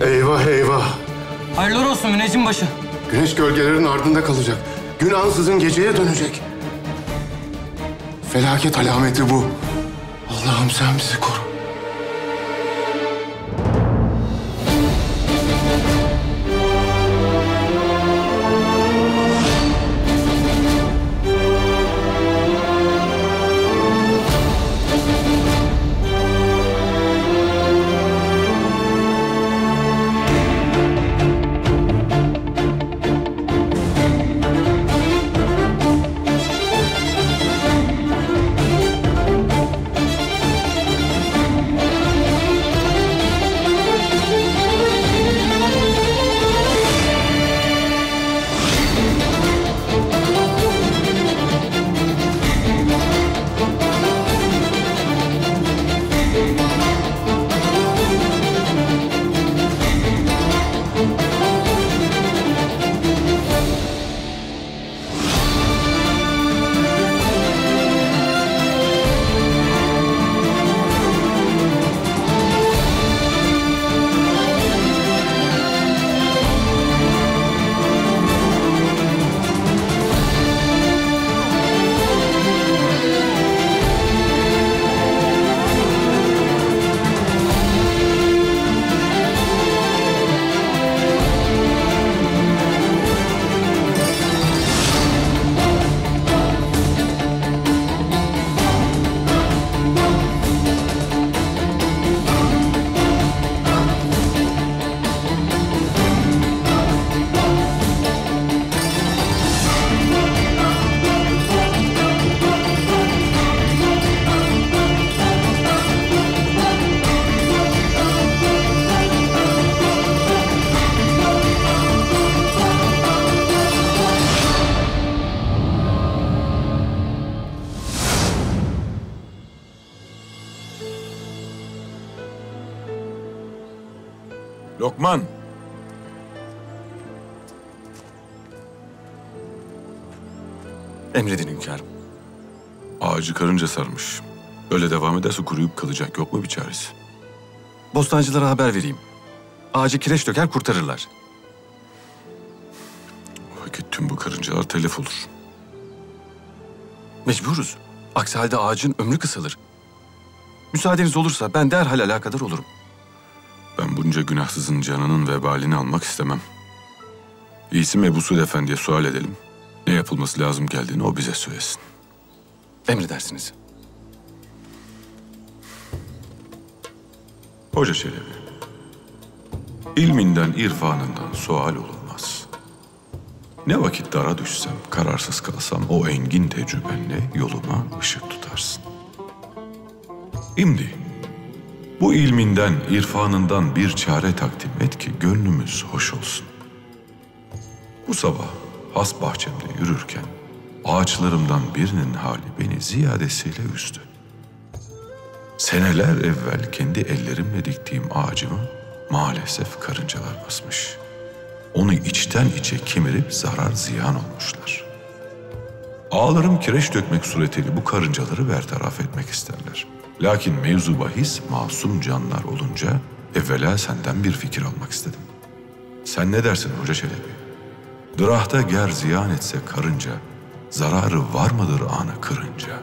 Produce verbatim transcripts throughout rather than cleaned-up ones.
Eyvah eyvah. Hayırlı olsun müneccim başı. Güneş gölgelerin ardında kalacak. Gün ansızın geceye dönecek. Felaket alameti bu. Allah'ım sen bizi koru. Lokman! Emredin hünkârım. Ağacı karınca sarmış. Öyle devam ederse kuruyup kalacak. Yok mu bir çaresi? Bostancılara haber vereyim. Ağacı kireç döker kurtarırlar. O vakit tüm bu karıncalar telef olur. Mecburuz. Aksi halde ağacın ömrü kısalır. Müsaadeniz olursa ben derhal alakadar olurum. Ben bunca günahsızın canının vebalini almak istemem. İyisi Ebu Suud Efendi'ye sual edelim. Ne yapılması lazım geldiğini o bize söylesin. Emredersiniz. Hoca Çelebi, ilminden, irfanından sual olunmaz. Ne vakit dara düşsem, kararsız kalsam o engin tecrübenle yoluma ışık tutarsın. İmdi, bu ilminden, irfanından bir çare takdim et ki gönlümüz hoş olsun. Bu sabah has bahçemde yürürken ağaçlarımdan birinin hali beni ziyadesiyle üzdü. Seneler evvel kendi ellerimle diktiğim ağacımı maalesef karıncalar basmış. Onu içten içe kemirip zarar ziyan olmuşlar. Ağalarım kireç dökmek suretiyle bu karıncaları bertaraf etmek isterler. Lakin mevzu bahis masum canlar olunca evvela senden bir fikir almak istedim. Sen ne dersin Hoca Çelebi? Dırahta ger ziyan etse karınca, zararı var mıdır anı kırınca?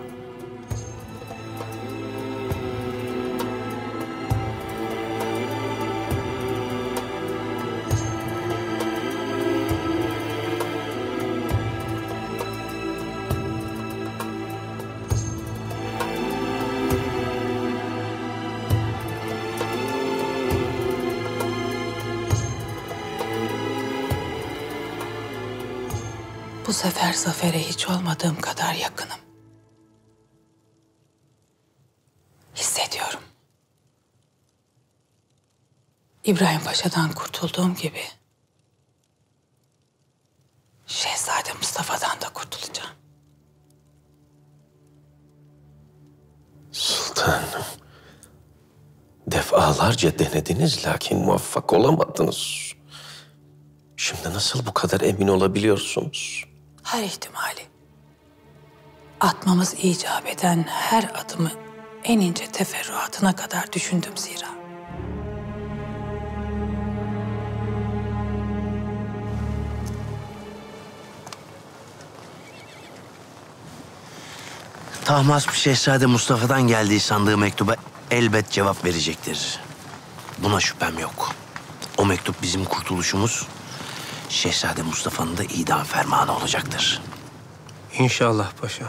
Bu sefer zafere hiç olmadığım kadar yakınım. Hissediyorum. İbrahim Paşa'dan kurtulduğum gibi Şehzade Mustafa'dan da kurtulacağım. Sultanım, defalarca denediniz lakin muvaffak olamadınız. Şimdi nasıl bu kadar emin olabiliyorsunuz? Her ihtimali. Atmamız icap eden her adımı en ince teferruatına kadar düşündüm zira. Tahmasp Şehzade Mustafa'dan geldiği sandığı mektuba elbet cevap verecektir. Buna şüphem yok. O mektup bizim kurtuluşumuz, Şehzade Mustafa'nın da idam fermanı olacaktır. İnşallah paşam.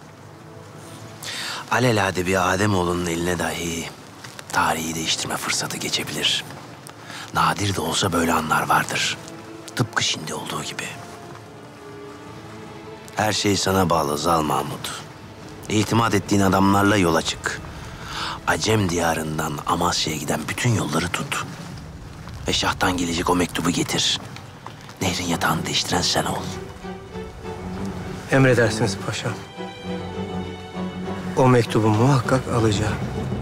Alelade bir Ademoğlu'nun eline dahi tarihi değiştirme fırsatı geçebilir. Nadir de olsa böyle anlar vardır. Tıpkı şimdi olduğu gibi. Her şey sana bağlı Zal Mahmud. İtimat ettiğin adamlarla yola çık. Acem diyarından Amasya'ya giden bütün yolları tut. Ve şahtan gelecek o mektubu getir. Nehrin yatağını değiştiren sen ol. Emredersiniz paşam. O mektubu muhakkak alacağım.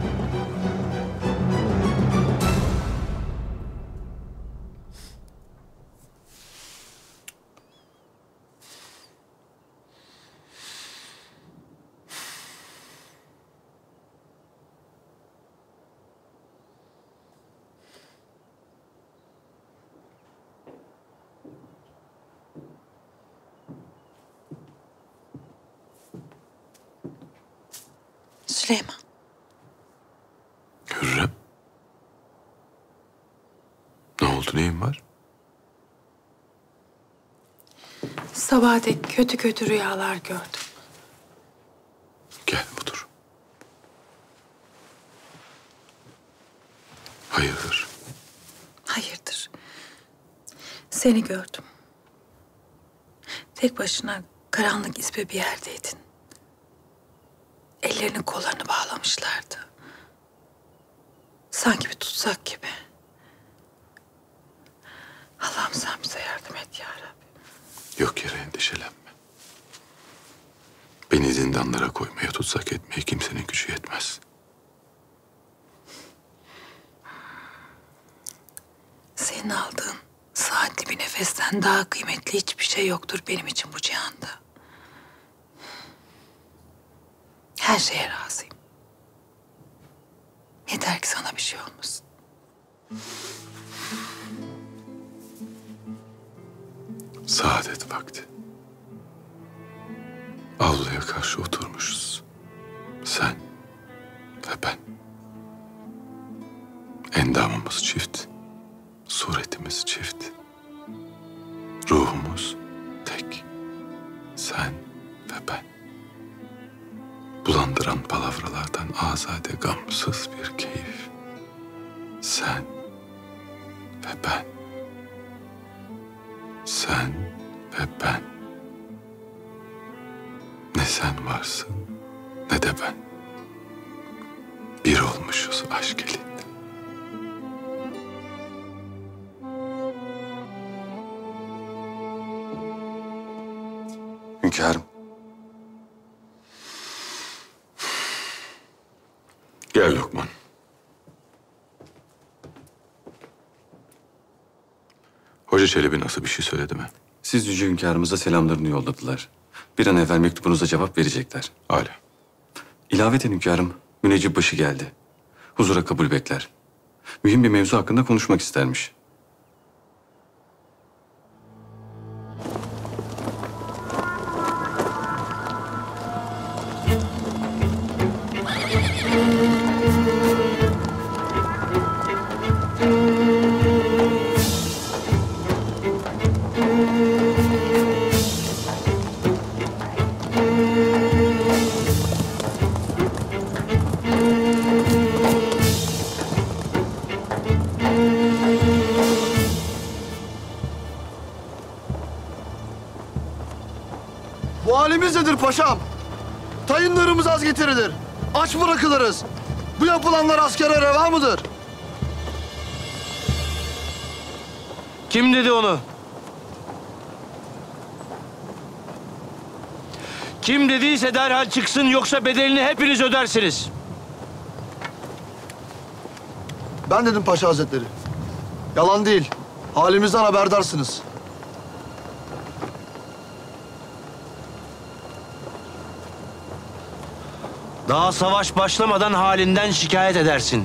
Süleyman. Hürrem. Ne oldu, neyin var? Sabah dek kötü kötü rüyalar gördüm. Gel budur. Hayırdır? Hayırdır? Seni gördüm. Tek başına karanlık izbe bir yerdeydin. Ellerini kollarını bağlamışlardı. Sanki bir tutsak gibi. Allah'ım sen bize yardım et ya Rabbi. Yok yere endişelenme. Beni zindanlara koymaya, tutsak etmeye kimsenin gücü yetmez. Senin aldığın saatli bir nefesten daha kıymetli hiçbir şey yoktur benim için bu cihanda. Her şeye razıyım. Yeter ki sana bir şey olmasın. Saadet vakti. Avluya karşı oturmuşuz. Sen ve ben. Endamımız çift. Suretimiz çift. Ruhumuz tek. Sen ve ben. Bulandıran palavralardan azade gamsız bir keyif. Sen ve ben. Sen ve ben. Ne sen varsın ne de ben. Bir olmuşuz aşk elinde. Hünkârım. Gel Lokman. Hoca Çelebi nasıl bir şey söyledi mi? Siz Yüce Hünkârımıza selamlarını yolladılar. Bir an evvel mektubunuza cevap verecekler. Hala. İlaveten hünkârım, Müneccipbaşı geldi. Huzura kabul bekler. Mühim bir mevzu hakkında konuşmak istermiş. Bu halimiz nedir paşam? Tayınlarımız az getirilir. Aç bırakılırız. Bu yapılanlar askere reva mıdır? Kim dedi onu? Kim dediyse derhal çıksın, yoksa bedelini hepiniz ödersiniz. Ben dedim paşa hazretleri. Yalan değil. Halimizden haberdarsınız. Daha savaş başlamadan halinden şikayet edersin.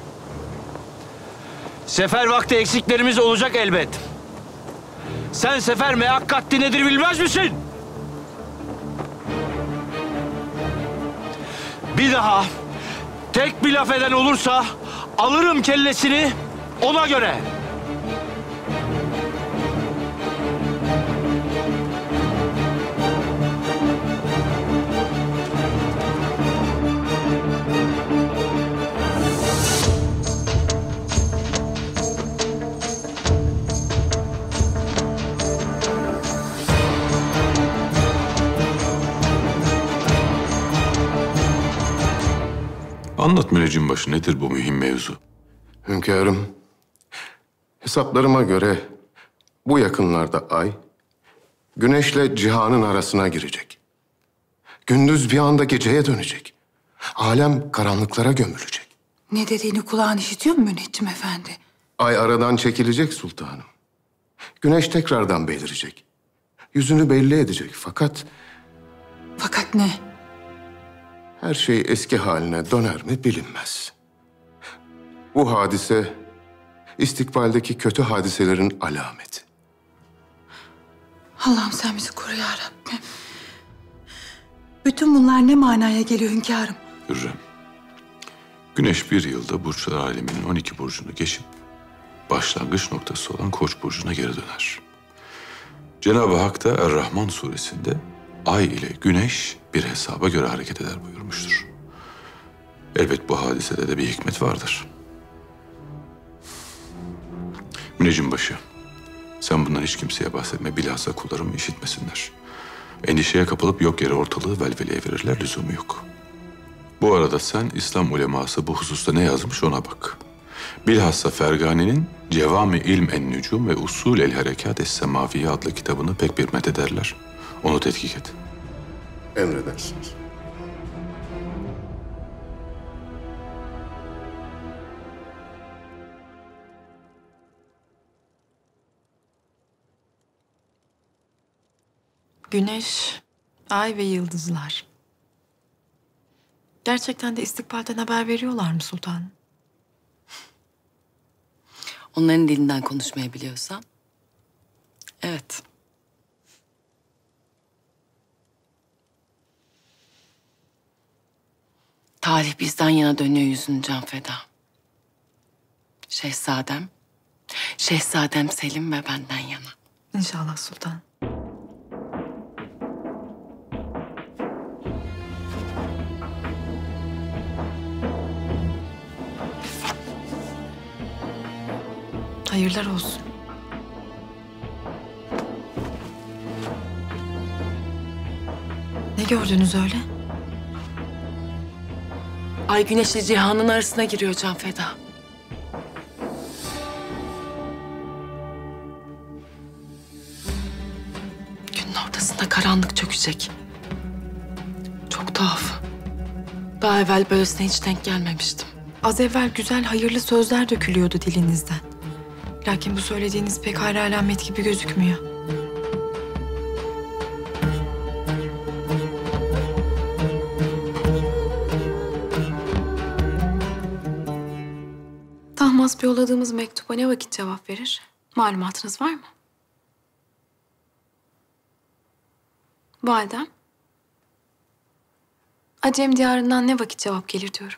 Sefer vakti eksiklerimiz olacak elbet. Sen sefer mehakkatli nedir bilmez misin? Bir daha tek bir laf eden olursa alırım kellesini ona göre. Anlat müneccimbaşı, nedir bu mühim mevzu? Hünkârım, hesaplarıma göre bu yakınlarda ay, güneşle cihanın arasına girecek. Gündüz bir anda geceye dönecek. Alem karanlıklara gömülecek. Ne dediğini kulağın işitiyor mu müneccim efendi? Ay aradan çekilecek sultanım. Güneş tekrardan belirecek. Yüzünü belli edecek fakat Fakat ne? her şey eski haline döner mi bilinmez. Bu hadise istikbaldeki kötü hadiselerin alameti. Allah'ım sen bizi koru ya Rabbim. Bütün bunlar ne manaya geliyor hünkârım? Hürrem, Güneş bir yılda burçlar aleminin on iki burcunu geçip başlangıç noktası olan Koç burcuna geri döner. Cenab-ı Hak da Er-Rahman suresinde ay ile güneş bir hesaba göre hareket eder buyurmuştur. Elbet bu hadisede de bir hikmet vardır. Müneccimbaşı, sen bundan hiç kimseye bahsetme, bilhassa kullarım işitmesinler. Endişeye kapılıp yok yere ortalığı velveleye verirler, lüzumu yok. Bu arada sen İslam uleması bu hususta ne yazmış ona bak. Bilhassa Fergani'nin Cevami İlm en-Nücum ve Usul el-Harekat es-Semaviye adlı kitabını pek bir methederler. Onu tetkik et. Emredersiniz. Güneş, ay ve yıldızlar. Gerçekten de istikbalden haber veriyorlar mı sultanım? Onların dilinden konuşmayı biliyorsam, evet. Talih bizden yana dönüyor yüzünü can feda. Şehzadem, Şehzadem Selim ve benden yana. İnşallah sultan. Hayırlar olsun. Ne gördünüz öyle? Ay güneşle cihanın arasına giriyor can feda. Günün ortasında karanlık çökecek. Çok tuhaf. Daha evvel böylesine hiç denk gelmemiştim. Az evvel güzel, hayırlı sözler dökülüyordu dilinizden. Lakin bu söylediğiniz pek hayra alamet gibi gözükmüyor. Tahmasp yolladığımız mektuba ne vakit cevap verir? Malumatınız var mı? Validem. Acem diyarından ne vakit cevap gelir diyorum.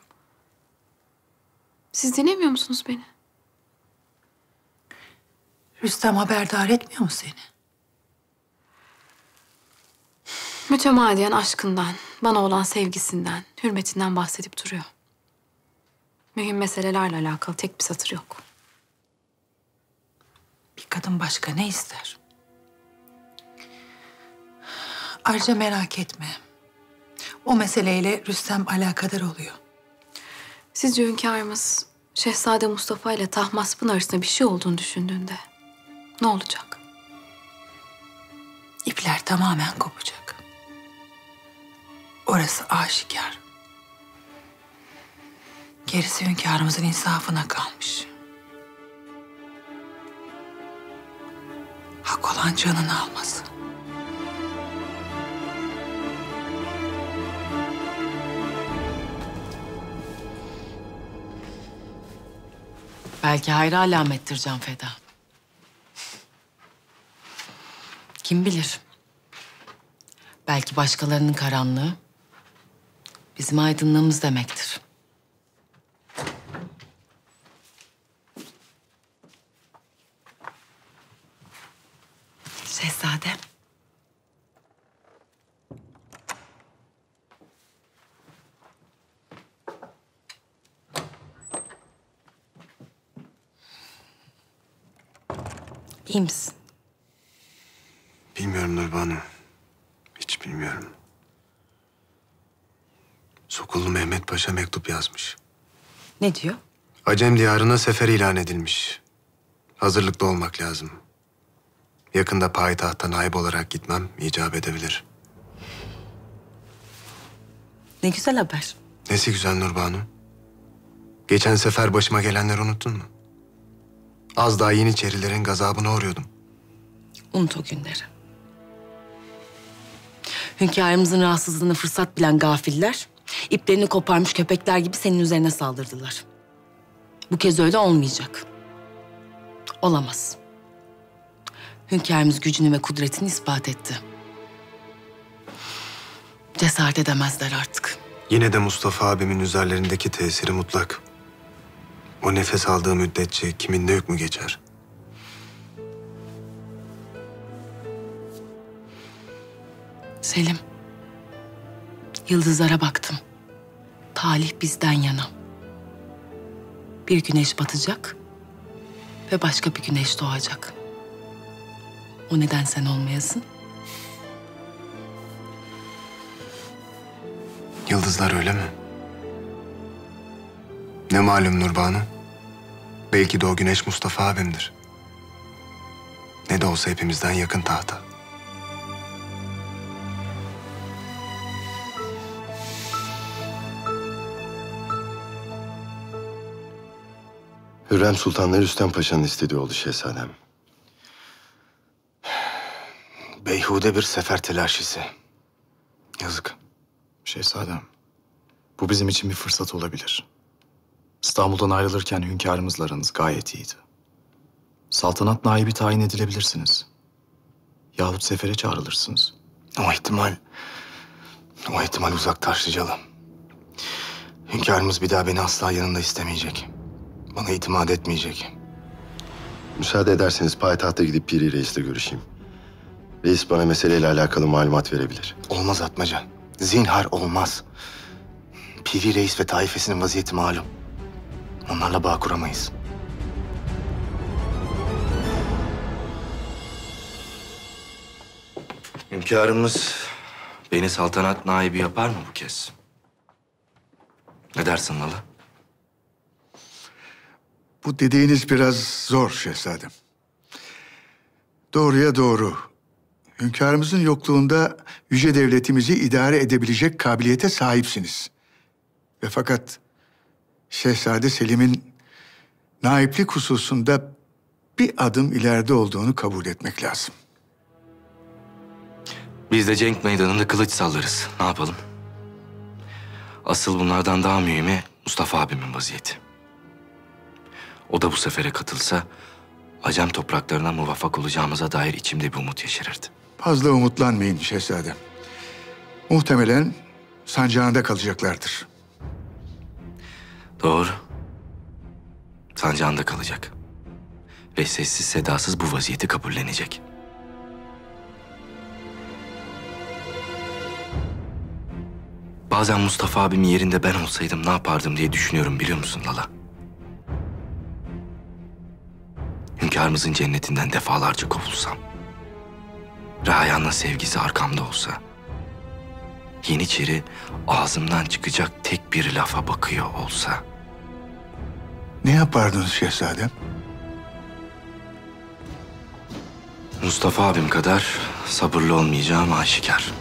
Siz dinlemiyor musunuz beni? Rüstem haberdar etmiyor mu seni? Mütemadiyen aşkından, bana olan sevgisinden, hürmetinden bahsedip duruyor. Mühim meselelerle alakalı tek bir satır yok. Bir kadın başka ne ister? Ayrıca merak etme. O meseleyle Rüstem alakadar oluyor. Sizce hünkârımız Şehzade Mustafa ile Tahmasp'ın arasında bir şey olduğunu düşündüğünde ne olacak? İpler tamamen kopacak. Orası aşikar. Gerisi hünkârımızın insafına kalmış. Hak olan canını alması. Belki hayra alamettir can feda. Kim bilir? Belki başkalarının karanlığı bizim aydınlığımız demektir. Şehzadem. İyi misin? Bilmiyorum Nurbanu. Hiç bilmiyorum. Sokullu Mehmet Paşa mektup yazmış. Ne diyor? Acem diyarına sefer ilan edilmiş. Hazırlıklı olmak lazım. Yakında payitahta naib olarak gitmem icap edebilir. Ne güzel haber. Nesi güzel Nurbanu? Geçen sefer başıma gelenleri unuttun mu? Az daha Yeniçerilerin gazabına uğruyordum. Unut o günleri. Hünkârımızın rahatsızlığını fırsat bilen gafiller, iplerini koparmış köpekler gibi senin üzerine saldırdılar. Bu kez öyle olmayacak. Olamaz. Hünkârımız gücünü ve kudretini ispat etti. Cesaret edemezler artık. Yine de Mustafa abimin üzerlerindeki tesiri mutlak. O nefes aldığı müddetçe kiminde hükmü geçer. Selim, yıldızlara baktım. Talih bizden yana. Bir güneş batacak ve başka bir güneş doğacak. O neden sen olmayasın? Yıldızlar öyle mi? Ne malum Nurbanu? Belki de o güneş Mustafa abimdir. Ne de olsa hepimizden yakın tahta. Hürrem Sultan'la Rüstem Paşa'nın istediği oldu şehzadem. Beyhude bir sefer telaşesi. Yazık. Şehzadem, bu bizim için bir fırsat olabilir. İstanbul'dan ayrılırken hünkârımızla aranız gayet iyiydi. Saltanat naibi tayin edilebilirsiniz. Yahut sefere çağrılırsınız. O ihtimal... O ihtimal uzak taşlıcalı. Hünkârımız bir daha beni asla yanında istemeyecek. Bana itimat etmeyecek. Müsaade ederseniz payitahta gidip Piri Reis'le görüşeyim. Reis bana meseleyle alakalı malumat verebilir. Olmaz Atmaca. Zinhar olmaz. Piri Reis ve taifesinin vaziyeti malum. Onlarla bağ kuramayız. Hünkârımız beni saltanat naibi yapar mı bu kez? Ne dersin Lala? Bu dediğiniz biraz zor şehzadem. Doğruya doğru. Hünkârımızın yokluğunda yüce devletimizi idare edebilecek kabiliyete sahipsiniz. Ve fakat Şehzade Selim'in naiplik hususunda bir adım ileride olduğunu kabul etmek lazım. Biz de cenk meydanında kılıç sallarız. Ne yapalım? Asıl bunlardan daha mühimi Mustafa abimin vaziyeti. O da bu sefere katılsa Acem topraklarına muvaffak olacağımıza dair içimde bir umut yeşerirdi. Fazla umutlanmayın şehzadem. Muhtemelen sancağında kalacaklardır. Doğru. Sancağında kalacak. Ve sessiz sedasız bu vaziyeti kabullenecek. Bazen Mustafa abimin yerinde ben olsaydım ne yapardım diye düşünüyorum biliyor musun Lala? Hünkârımızın cennetinden defalarca kovulsam, Rayhan'la sevgisi arkamda olsa, Yeniçeri ağzımdan çıkacak tek bir lafa bakıyor olsa... Ne yapardınız şehzadem? Mustafa abim kadar sabırlı olmayacağım aşikar.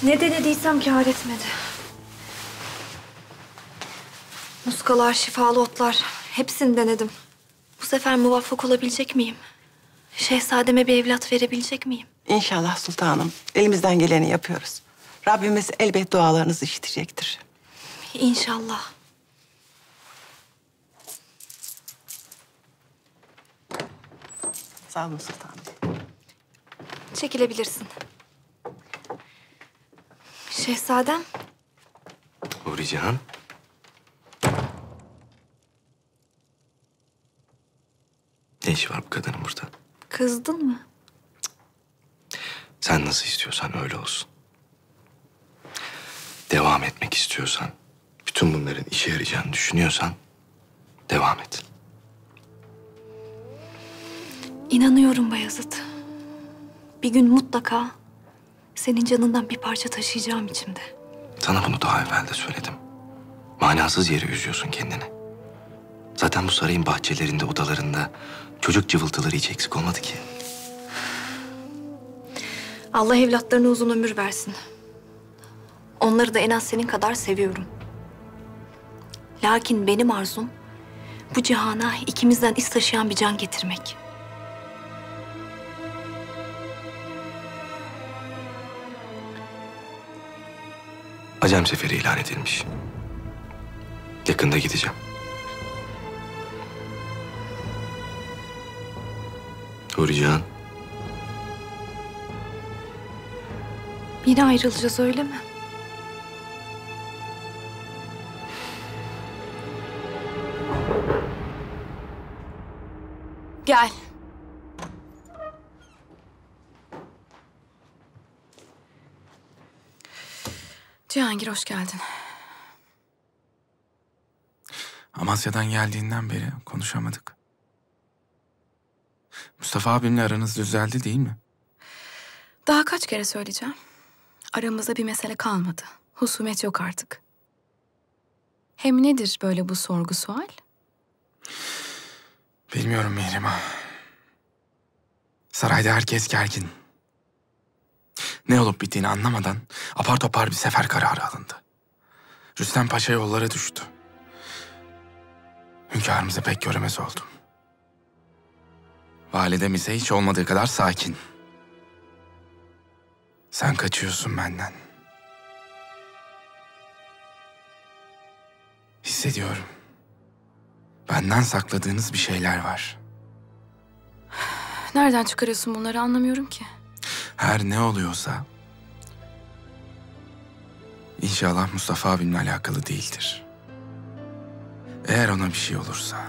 Ne denediysem kâr etmedi. Muskalar, şifalı otlar hepsini denedim. Bu sefer muvaffak olabilecek miyim? Şehzademe bir evlat verebilecek miyim? İnşallah sultanım. Elimizden geleni yapıyoruz. Rabbimiz elbet dualarınızı işitecektir. İnşallah. Sağ olun sultanım. Çekilebilirsin. Şehzadem. Huri Cihan. Ne işi var bu kadının burada? Kızdın mı? Sen nasıl istiyorsan öyle olsun. Devam etmek istiyorsan, bütün bunların işe yarayacağını düşünüyorsan devam et. İnanıyorum Bayezid. Bir gün mutlaka senin canından bir parça taşıyacağım içimde. Sana bunu daha evvel de söyledim. Manasız yere üzüyorsun kendini. Zaten bu sarayın bahçelerinde, odalarında çocuk cıvıltıları hiç eksik olmadı ki. Allah evlatlarına uzun ömür versin. Onları da en az senin kadar seviyorum. Lakin benim arzum bu cihana ikimizden iz taşıyan bir can getirmek. Acem seferi ilan edilmiş. Yakında gideceğim. Huri Cihan. Yine ayrılacağız öyle mi? Gel. Cihangir hoş geldin. Amasya'dan geldiğinden beri konuşamadık. Mustafa abimle aranız düzeldi değil mi? Daha kaç kere söyleyeceğim. Aramızda bir mesele kalmadı. Husumet yok artık. Hem nedir böyle bu sorgu sual? Bilmiyorum Mihrimah. Sarayda herkes gergin. Ne olup bittiğini anlamadan apar topar bir sefer kararı alındı. Rüstem Paşa yollara düştü. Hünkârımızı pek göremez oldum. Validem ise hiç olmadığı kadar sakin. Sen kaçıyorsun benden. Hissediyorum. Benden sakladığınız bir şeyler var. Nereden çıkarıyorsun bunları anlamıyorum ki. Her ne oluyorsa İnşallah Mustafa abimle alakalı değildir. Eğer ona bir şey olursa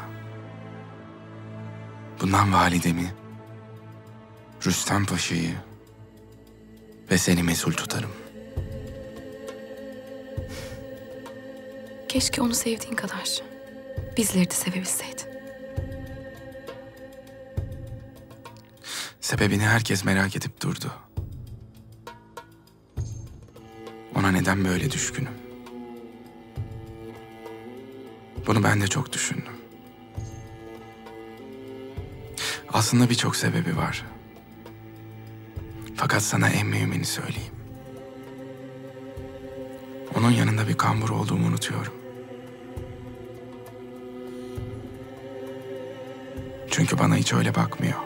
bundan validemi, Rüstem Paşa'yı ve seni mesul tutarım. Keşke onu sevdiğin kadar bizleri de sevebilseydin. Sebebini herkes merak edip durdu. Ona neden böyle düşkünüm? Bunu ben de çok düşündüm. Aslında birçok sebebi var. Fakat sana en mühimini söyleyeyim. Onun yanında bir kambur olduğumu unutuyorum. Çünkü bana hiç öyle bakmıyor.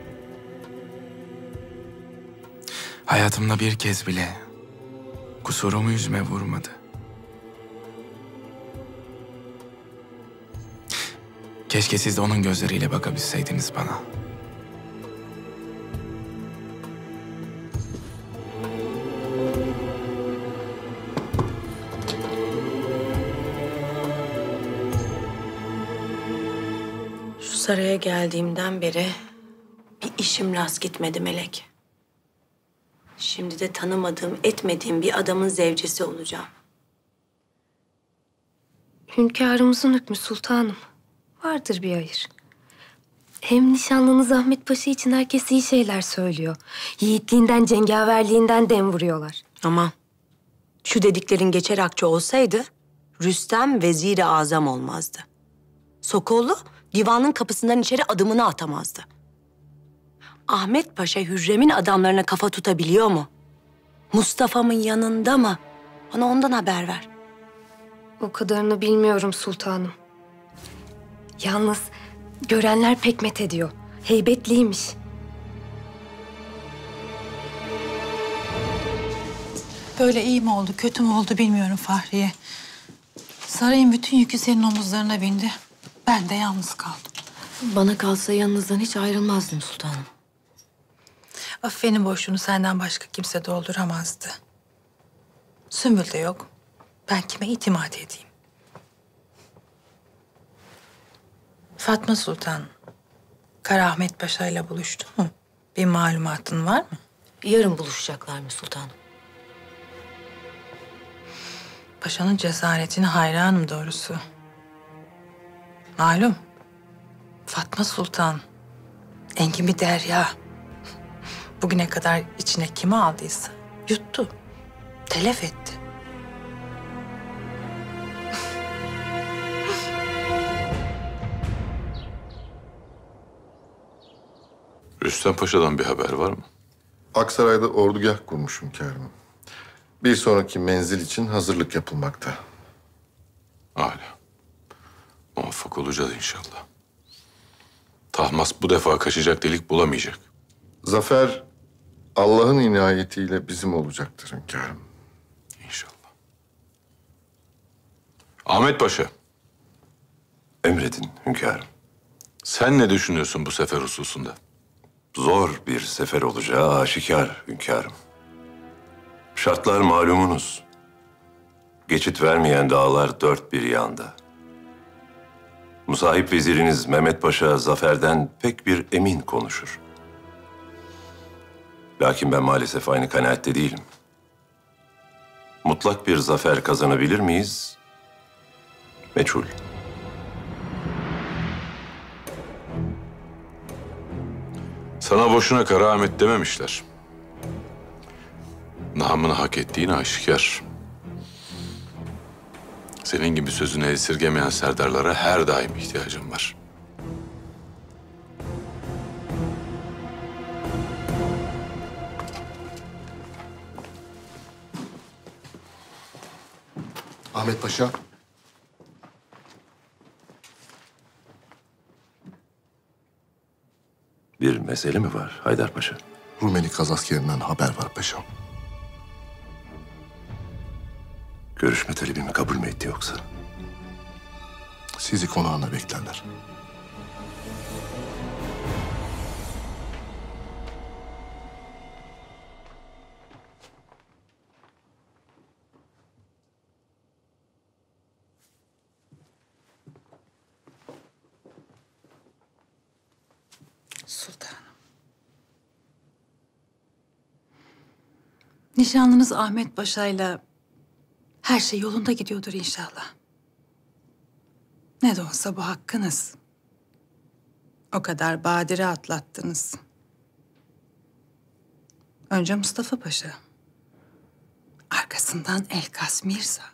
Hayatımda bir kez bile kusurumu yüzüme vurmadı. Keşke siz de onun gözleriyle bakabilseydiniz bana. Şu saraya geldiğimden beri bir işim rast gitmedi Melek. Şimdi de tanımadığım, etmediğim bir adamın zevcesi olacağım. Hünkârımızın hükmü sultanım. Vardır bir hayır. Hem nişanlınız Ahmet Paşa için herkes iyi şeyler söylüyor. Yiğitliğinden, cengaverliğinden dem vuruyorlar. Aman, şu dediklerin geçer akçe olsaydı Rüstem vezir-i azam olmazdı. Sokollu divanın kapısından içeri adımını atamazdı. Ahmet Paşa Hürrem'in adamlarına kafa tutabiliyor mu? Mustafa'mın yanında mı? Bana ondan haber ver. O kadarını bilmiyorum sultanım. Yalnız görenler pek met ediyor. Heybetliymiş. Böyle iyi mi oldu, kötü mü oldu bilmiyorum Fahriye. Sarayın bütün yükü senin omuzlarına bindi. Ben de yalnız kaldım. Bana kalsa yanınızdan hiç ayrılmazdım sultanım. Affe'nin boşluğunu senden başka kimse dolduramazdı. Sümbül de yok. Ben kime itimat edeyim? Fatma Sultan, Karaahmet Paşa ile buluştu mu? Bir malumatın var mı? Yarın buluşacaklar mı sultanım? Paşanın cesaretine hayranım doğrusu. Malum, Fatma Sultan, engin bir derya. Bugüne kadar içine kimi aldıysa yuttu, telef etti. Rüstem Paşa'dan bir haber var mı? Aksaray'da ordugah kurmuş hünkârım. Bir sonraki menzil için hazırlık yapılmakta. Âlâ. Muvaffak olacağız inşallah. Tahmas bu defa kaçacak delik bulamayacak. Zafer Allah'ın inayetiyle bizim olacaktır hünkârım. İnşallah. Ahmet Paşa. Emredin hünkârım. Sen ne düşünüyorsun bu sefer hususunda? Zor bir sefer olacağı aşikar hünkârım. Şartlar malumunuz. Geçit vermeyen dağlar dört bir yanda. Musahip veziriniz Mehmet Paşa zaferden pek bir emin konuşur. Lakin ben maalesef aynı kanaatte değilim. Mutlak bir zafer kazanabilir miyiz? Meçhul. Sana boşuna Karaahmet dememişler. Namını hak ettiğini aşikar. Senin gibi sözünü esirgemeyen serdarlara her daim ihtiyacım var. Ahmet Paşa. Bir mesele mi var Haydar Paşa? Rumeli Kazaskeri'nden haber var paşam. Görüşme talebimi kabul mü etti yoksa? Sizi konağına beklerler. Sultanım. Nişanlınız Ahmet Paşa'yla her şey yolunda gidiyordur inşallah. Ne de olsa bu hakkınız. O kadar badire atlattınız. Önce Mustafa Paşa. Arkasından Elkas Mirza.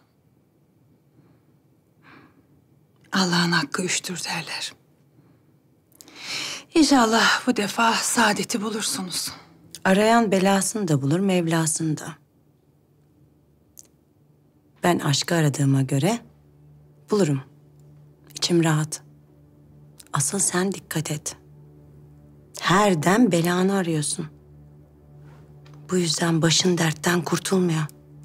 Allah'ın hakkı üçtür derler. İnşallah bu defa saadeti bulursunuz. Arayan belasını da bulur, Mevlasını da. Ben aşkı aradığıma göre bulurum. İçim rahat. Asıl sen dikkat et. Her dem belanı arıyorsun. Bu yüzden başın dertten kurtulmuyor.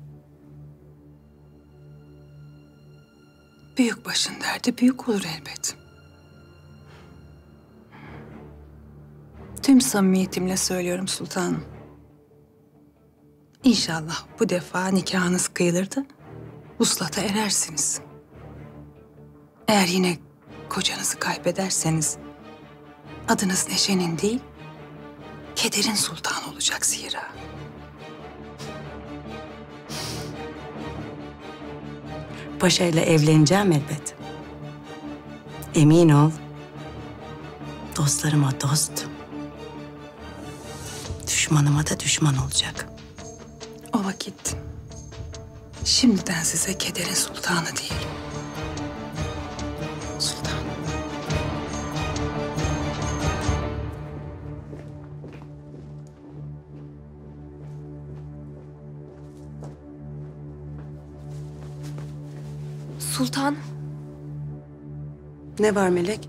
Büyük başın derdi büyük olur elbet. Tüm samimiyetimle söylüyorum sultanım. İnşallah bu defa nikahınız kıyılır da vuslata erersiniz. Eğer yine kocanızı kaybederseniz adınız Neşe'nin değil, Keder'in sultanı olacak zira. Paşa ile evleneceğim elbet. Emin ol, dostlarıma dost, düşmanıma da düşman olacak. O vakit şimdiden size Keder'in sultanı diyelim. Sultan. Sultan, Ne var Melek?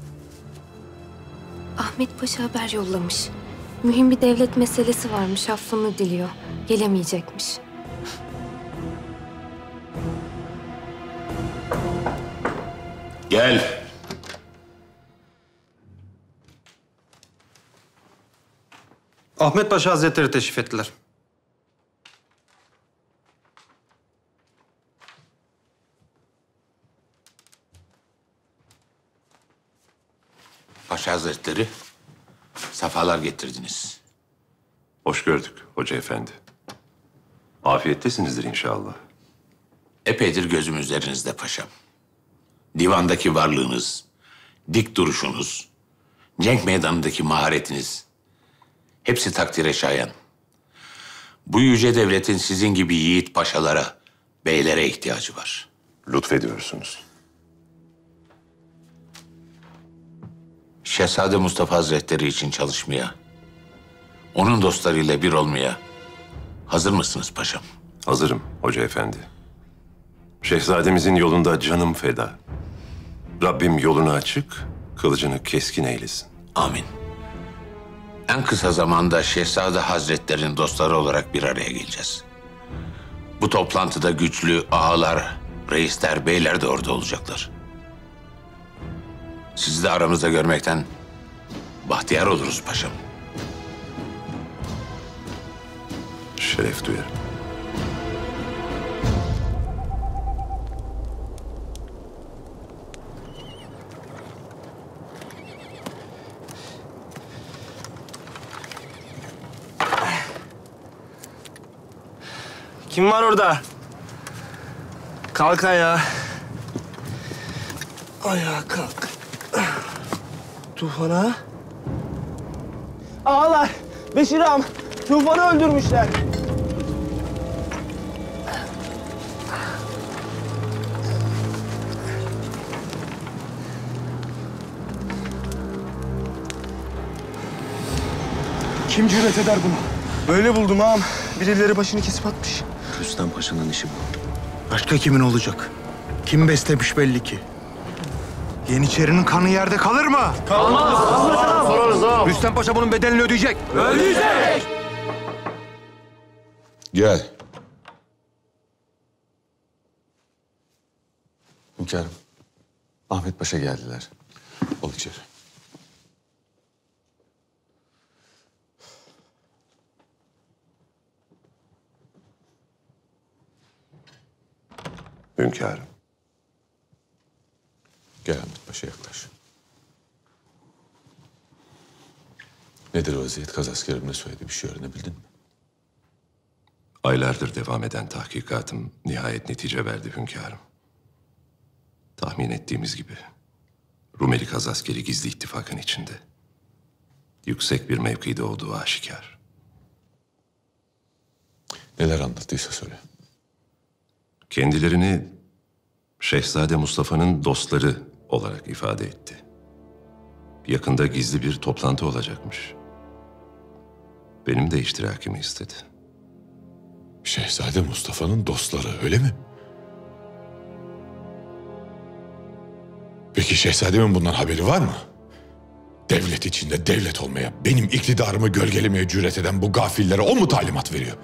Ahmet Paşa haber yollamış. Mühim bir devlet meselesi varmış, affını diliyor. Gelemeyecekmiş. Gel. Ahmet Paşa Hazretleri teşrif ettiler. Paşa Hazretleri, sefalar getirdiniz. Hoş gördük hoca efendi. Afiyettesinizdir inşallah. Epeydir gözüm üzerinizde paşam. Divandaki varlığınız, dik duruşunuz, cenk meydanındaki maharetiniz hepsi takdire şayan. Bu yüce devletin sizin gibi yiğit paşalara, beylere ihtiyacı var. Lütfediyorsunuz. Şehzade Mustafa Hazretleri için çalışmaya, onun dostlarıyla bir olmaya hazır mısınız paşam? Hazırım hoca efendi. Şehzademizin yolunda canım feda. Rabbim yolunu açık, kılıcını keskin eylesin. Amin. En kısa zamanda Şehzade Hazretleri'nin dostları olarak bir araya geleceğiz. Bu toplantıda güçlü ağalar, reisler, beyler de orada olacaklar. Sizi de aramızda görmekten bahtiyar oluruz paşam. Şeref duyarım. Kim var orada? Kalk ayağa. Ayağa kalk. Tufan'a. Ağalar, Beşir ağam, Tufan'ı öldürmüşler. Kim cüret eder bunu? Böyle buldum ağam. Birileri başını kesip atmış. Rüstem Paşa'nın işi bu. Başka kimin olacak? Kim beslemiş belli ki. Yeniçerinin kanı yerde kalır mı? Kalmaz. Kalmaz. Sorarız ağam. Rüstem Paşa bunun bedelini ödeyecek. Ödeyecek. Gel. Hünkârım, Ahmet Paşa geldiler. Ol içeri. Hünkârım. Gel Ahmet Paşa, yaklaş. Nedir vaziyet? Kaz askerim ne söyledi? Bir şey öğrenebildin mi? Aylardır devam eden tahkikatım nihayet netice verdi hünkârım. Tahmin ettiğimiz gibi Rumeli Kaz askeri gizli ittifakın içinde. Yüksek bir mevkide olduğu aşikar. Neler anlattıysa söyle. Kendilerini Şehzade Mustafa'nın dostları olarak ifade etti. Yakında gizli bir toplantı olacakmış. Benim de iştirakimi istedi. Şehzade Mustafa'nın dostları öyle mi? Peki şehzademin bundan haberi var mı? Devlet içinde devlet olmaya, benim iktidarımı gölgelemeye cüret eden bu gafillere o mu talimat veriyor?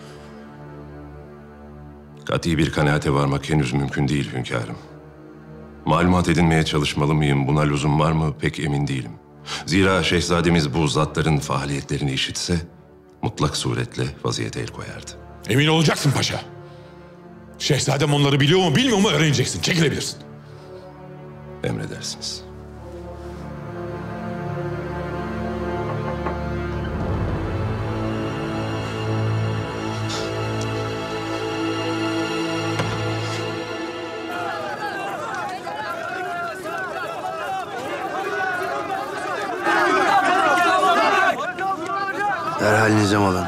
Kat'i bir kanaate varmak henüz mümkün değil hünkârım. Malumat edinmeye çalışmalı mıyım, buna lüzum var mı pek emin değilim. Zira şehzademiz bu zatların faaliyetlerini işitse mutlak suretle vaziyete el koyardı. Emin olacaksın paşa. Şehzadem onları biliyor mu bilmiyor mu öğreneceksin, çekilebilirsin. Emredersiniz. Derhal nizam alın.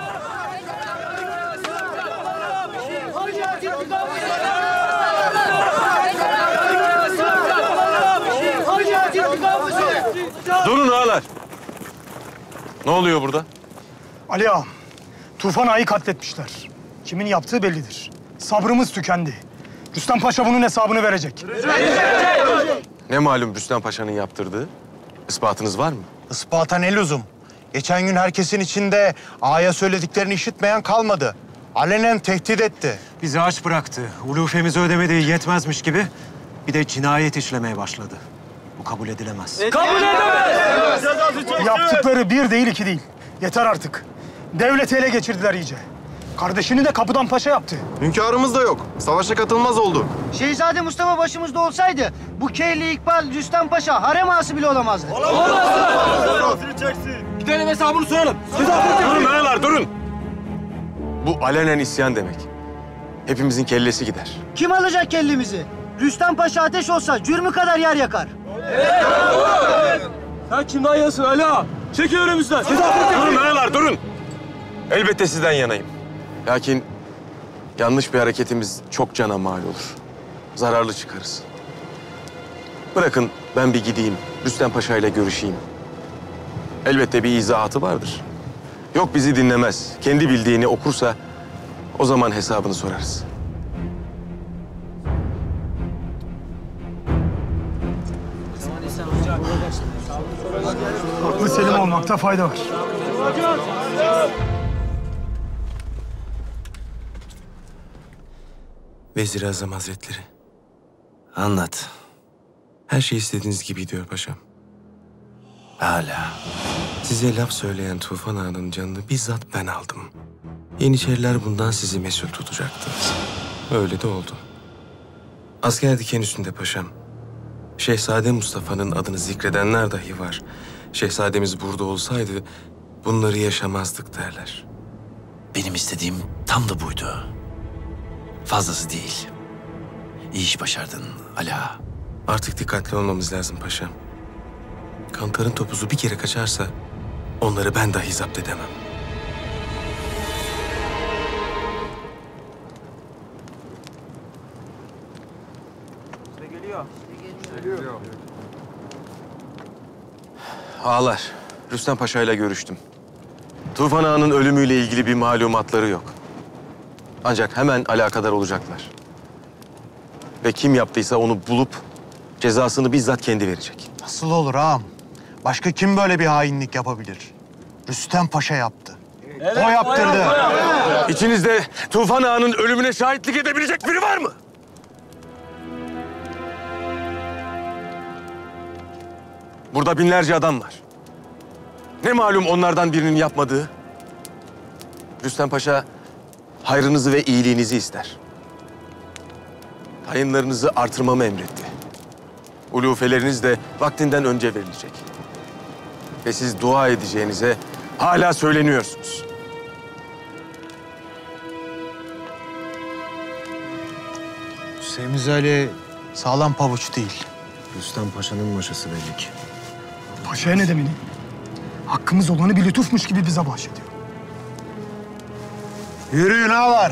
Durun ağalar. Ne oluyor burada? Ali ağam, Tufan Ağa'yı katletmişler. Kimin yaptığı bellidir. Sabrımız tükendi. Rüstem Paşa bunun hesabını verecek. Ne malum Rüstem Paşa'nın yaptırdığı? İspatınız var mı? Ispata ne lüzum? Geçen gün herkesin içinde ağaya söylediklerini işitmeyen kalmadı. Alenen tehdit etti. Bizi aç bıraktı. Ulufemizi ödemediği yetmezmiş gibi bir de cinayet işlemeye başladı. Bu kabul edilemez. Kabul edemez! Yaptıkları bir değil, iki değil. Yeter artık. Devleti ele geçirdiler iyice. Kardeşini de kapıdan paşa yaptı. Hünkârımız da yok. Savaşa katılmaz oldu. Şehzade Mustafa başımızda olsaydı bu Keyli İkbal Rüstem Paşa harem ağası bile olamazdı. Olamazdı! Gidelim hesabını soralım. Durun ağalar, durun. Bu alenen isyan demek. Hepimizin kellesi gider. Kim alacak kellemizi? Rüstem Paşa ateş olsa cürmü kadar yer yakar. Sen kimden yanasın Ali ağa? Çekil önümüzden. Durun ağalar, durun. Elbette sizden yanayım. Lakin yanlış bir hareketimiz çok cana mal olur. Zararlı çıkarız. Bırakın ben bir gideyim, Rüstem Paşa ile görüşeyim. Elbette bir izahatı vardır. Yok bizi dinlemez, kendi bildiğini okursa o zaman hesabını sorarız. Aklı selim olmakta fayda var. Vezir-i Azam Hazretleri. Anlat. Her şey istediğiniz gibi gidiyor paşam. Hala. Size laf söyleyen Tufan Ağa'nın canını bizzat ben aldım. Yeniçeriler bundan sizi mesul tutacaktı. Öyle de oldu. Asker diken üstünde paşam. Şehzade Mustafa'nın adını zikredenler dahi var. Şehzademiz burada olsaydı bunları yaşamazdık derler. Benim istediğim tam da buydu. Fazlası değil. İyi iş başardın Ali Ağa. Artık dikkatli olmamız lazım paşam. Kantarın topuzu bir kere kaçarsa onları ben dahi zapt edemem. Geliyor. Geliyor. Ağalar, Rüstem Paşa ile görüştüm. Tufan Ağa'nın ölümüyle ilgili bir malumatları yok. Ancak hemen alakadar olacaklar. Ve kim yaptıysa onu bulup cezasını bizzat kendi verecek. Nasıl olur ağam? Başka kim böyle bir hainlik yapabilir? Rüstem Paşa yaptı. Evet, o yaptırdı. O İçinizde Tufan Ağa'nın ölümüne şahitlik edebilecek biri var mı? Burada binlerce adam var. Ne malum onlardan birinin yapmadığı? Rüstem Paşa hayrınızı ve iyiliğinizi ister. Tayinlarınızı artırmamı emretti. Ulufeleriniz de vaktinden önce verilecek. Ve siz dua edeceğinize hala söyleniyorsunuz. Semiz Ali sağlam pabuç değil. Rüstem Paşa'nın maşası belli ki. Paşa'ya ne demeli? Hakkımız olanı bir lütufmuş gibi bize bahşediyor. Yürüyün ağalar.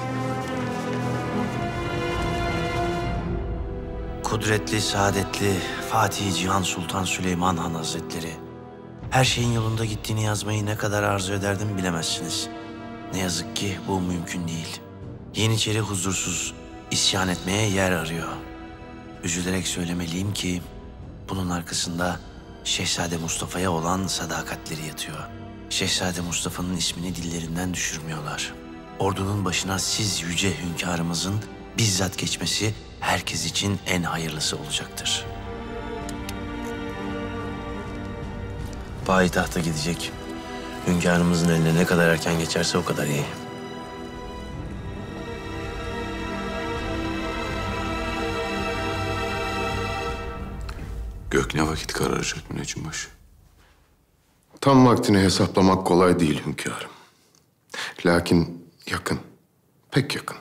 Kudretli, saadetli Fatih Cihan Sultan Süleyman Han Hazretleri. Her şeyin yolunda gittiğini yazmayı ne kadar arzu ederdim bilemezsiniz. Ne yazık ki bu mümkün değil. Yeniçeri huzursuz, isyan etmeye yer arıyor. Üzülerek söylemeliyim ki bunun arkasında Şehzade Mustafa'ya olan sadakatleri yatıyor. Şehzade Mustafa'nın ismini dillerinden düşürmüyorlar. Ordunun başına siz yüce hünkârımızın bizzat geçmesi herkes için en hayırlısı olacaktır. Payitahta gidecek. Hünkârımızın eline ne kadar erken geçerse o kadar iyi. Gök ne vakit kararacak Münecimbaşı? Tam vaktini hesaplamak kolay değil hünkârım. Lakin yakın, pek yakın.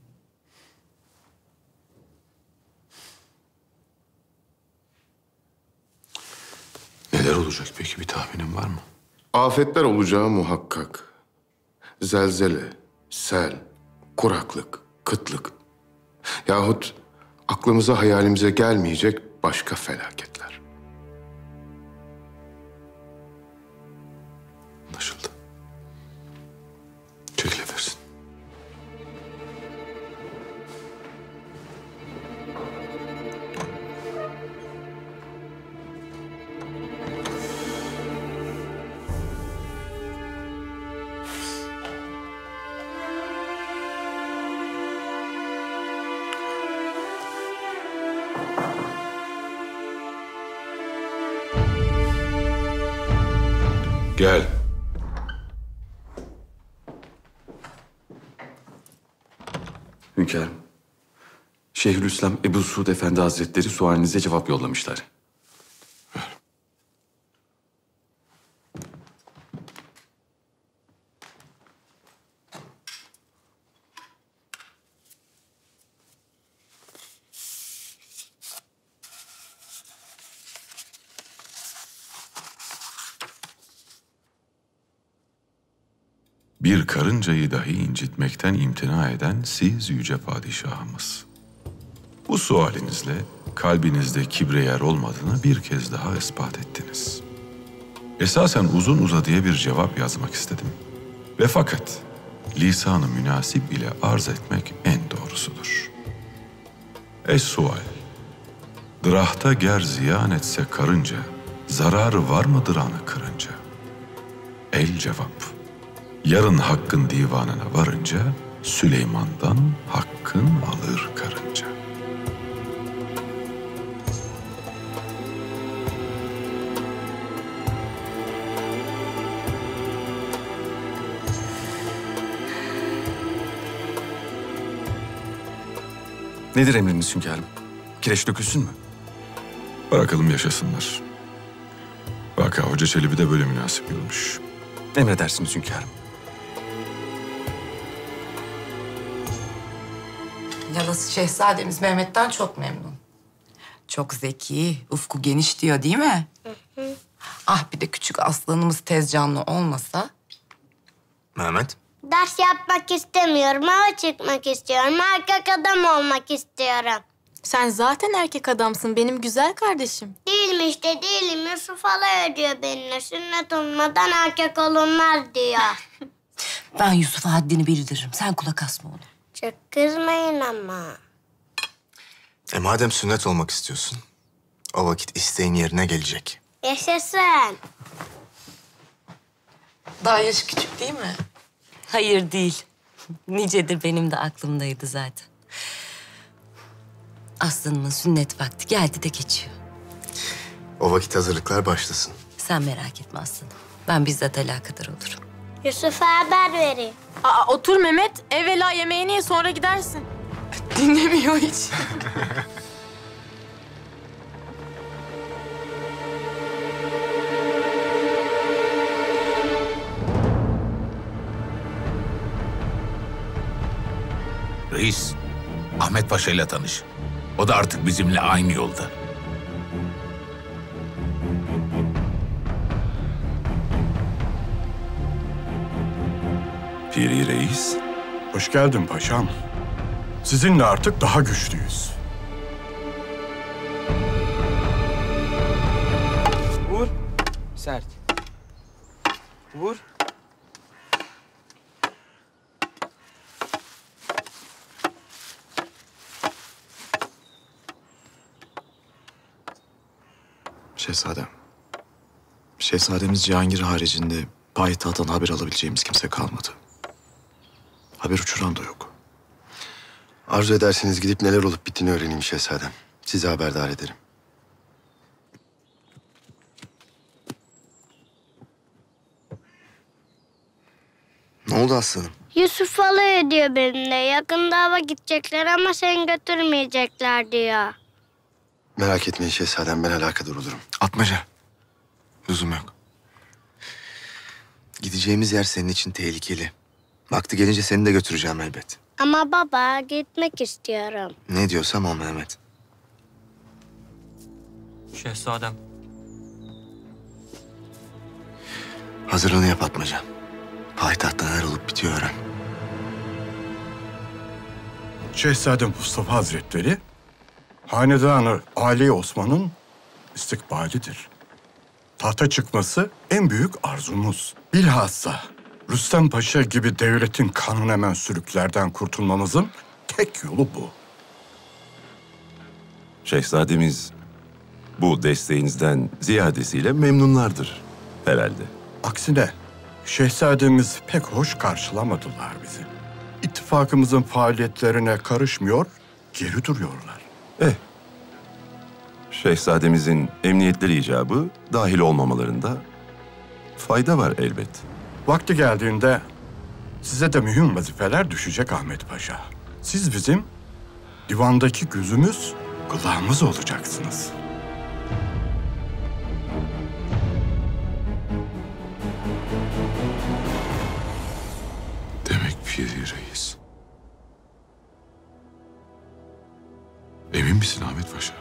Neler olacak peki, bir tahminin var mı? Afetler olacağı muhakkak. Zelzele, sel, kuraklık, kıtlık. Yahut aklımıza hayalimize gelmeyecek başka felaketler. Anlaşıldı. Çekil edersin. Gel. Hünkârım, Şeyhülislam Ebu Suud Efendi Hazretleri sualinize cevap yollamışlar. Bir karıncayı dahi incitmekten imtina eden siz yüce padişahımız. Bu sualinizle kalbinizde kibre yer olmadığını bir kez daha ispat ettiniz. Esasen uzun uzadıya bir cevap yazmak istedim. Ve fakat lisan-ı münasip ile arz etmek en doğrusudur. Es-sual, dırahta ger ziyan etse karınca, zararı var mıdır anı kırınca? El cevap, yarın hakkın divanına varınca, Süleyman'dan hakkın alır karınca. Nedir emriniz hünkârım? Kireç dökülsün mü? Bırakalım yaşasınlar. Vaka Hoca Çelebi de böyle münasip görmüş. Emredersiniz hünkârım. Yalası şehzademiz Mehmet'ten çok memnun. Çok zeki, ufku geniş diyor değil mi? Hı hı. Ah bir de küçük aslanımız tez canlı olmasa. Mehmet? Ders yapmak istemiyorum, hava çıkmak istiyorum, erkek adam olmak istiyorum. Sen zaten erkek adamsın benim güzel kardeşim. Değilim işte, değilim. Yusuf alay ediyor benimle. Sünnet olmadan erkek olunmaz diyor. Ben Yusuf'a haddini bildiririm. Sen kulak asma ona. Çok kızmayın ama. E madem sünnet olmak istiyorsun, o vakit isteğin yerine gelecek. Yaşasın. Daha yaşı küçük değil mi? Hayır değil. Nicedir benim de aklımdaydı zaten. Aslanımın sünnet vakti geldi de geçiyor. O vakit hazırlıklar başlasın. Sen merak etme aslanım. Ben bizzat alakadar olurum. Yusuf'a haber vereyim. Aa, otur Mehmet. Evvela yemeğini ye sonra gidersin. Dinlemiyor hiç. Reis, Ahmet Paşa ile tanış. O da artık bizimle aynı yolda. Piri Reis. Hoş geldin paşam. Sizinle artık daha güçlüyüz. Vur. Sert. Vur. Şehzadem. Şehzademiz Cihangir haricinde payitahttan haber alabileceğimiz kimse kalmadı. Haber uçuran da yok. Arzu ederseniz gidip neler olup bittiğini öğreneyim şehzadem. Sizi haberdar ederim. Ne oldu aslanım? Yusuf alay ediyor benimle. Yakında hava gidecekler ama seni götürmeyecekler diyor. Merak etmeyin şehzadem, ben alakadar olurum. Atmaca. Lüzum yok. Gideceğimiz yer senin için tehlikeli. Vakti gelince seni de götüreceğim elbet. Ama baba gitmek istiyorum. Ne diyorsam o Mehmet. Şehzadem. Hazırlığını yap Atmaca. Payitahtta neler olup bitiyor öğren. Şehzade Mustafa Hazretleri, hanedanı Ali Osman'ın istikbalidir. Tahta çıkması en büyük arzumuz. Bilhassa Rüstem Paşa gibi devletin kanına mensuplerden kurtulmamızın tek yolu bu. Şehzademiz bu desteğinizden ziyadesiyle memnunlardır herhalde. Aksine şehzademiz pek hoş karşılamadılar bizi. İttifakımızın faaliyetlerine karışmıyor, geri duruyorlar. Eh, şehzademizin emniyetleri icabı dahil olmamalarında fayda var elbet. Vakti geldiğinde size de mühim vazifeler düşecek Ahmet Paşa. Siz bizim divandaki gözümüz, kulağımız olacaksınız. Demek Piri Reis. Emin misin Ahmet Paşa?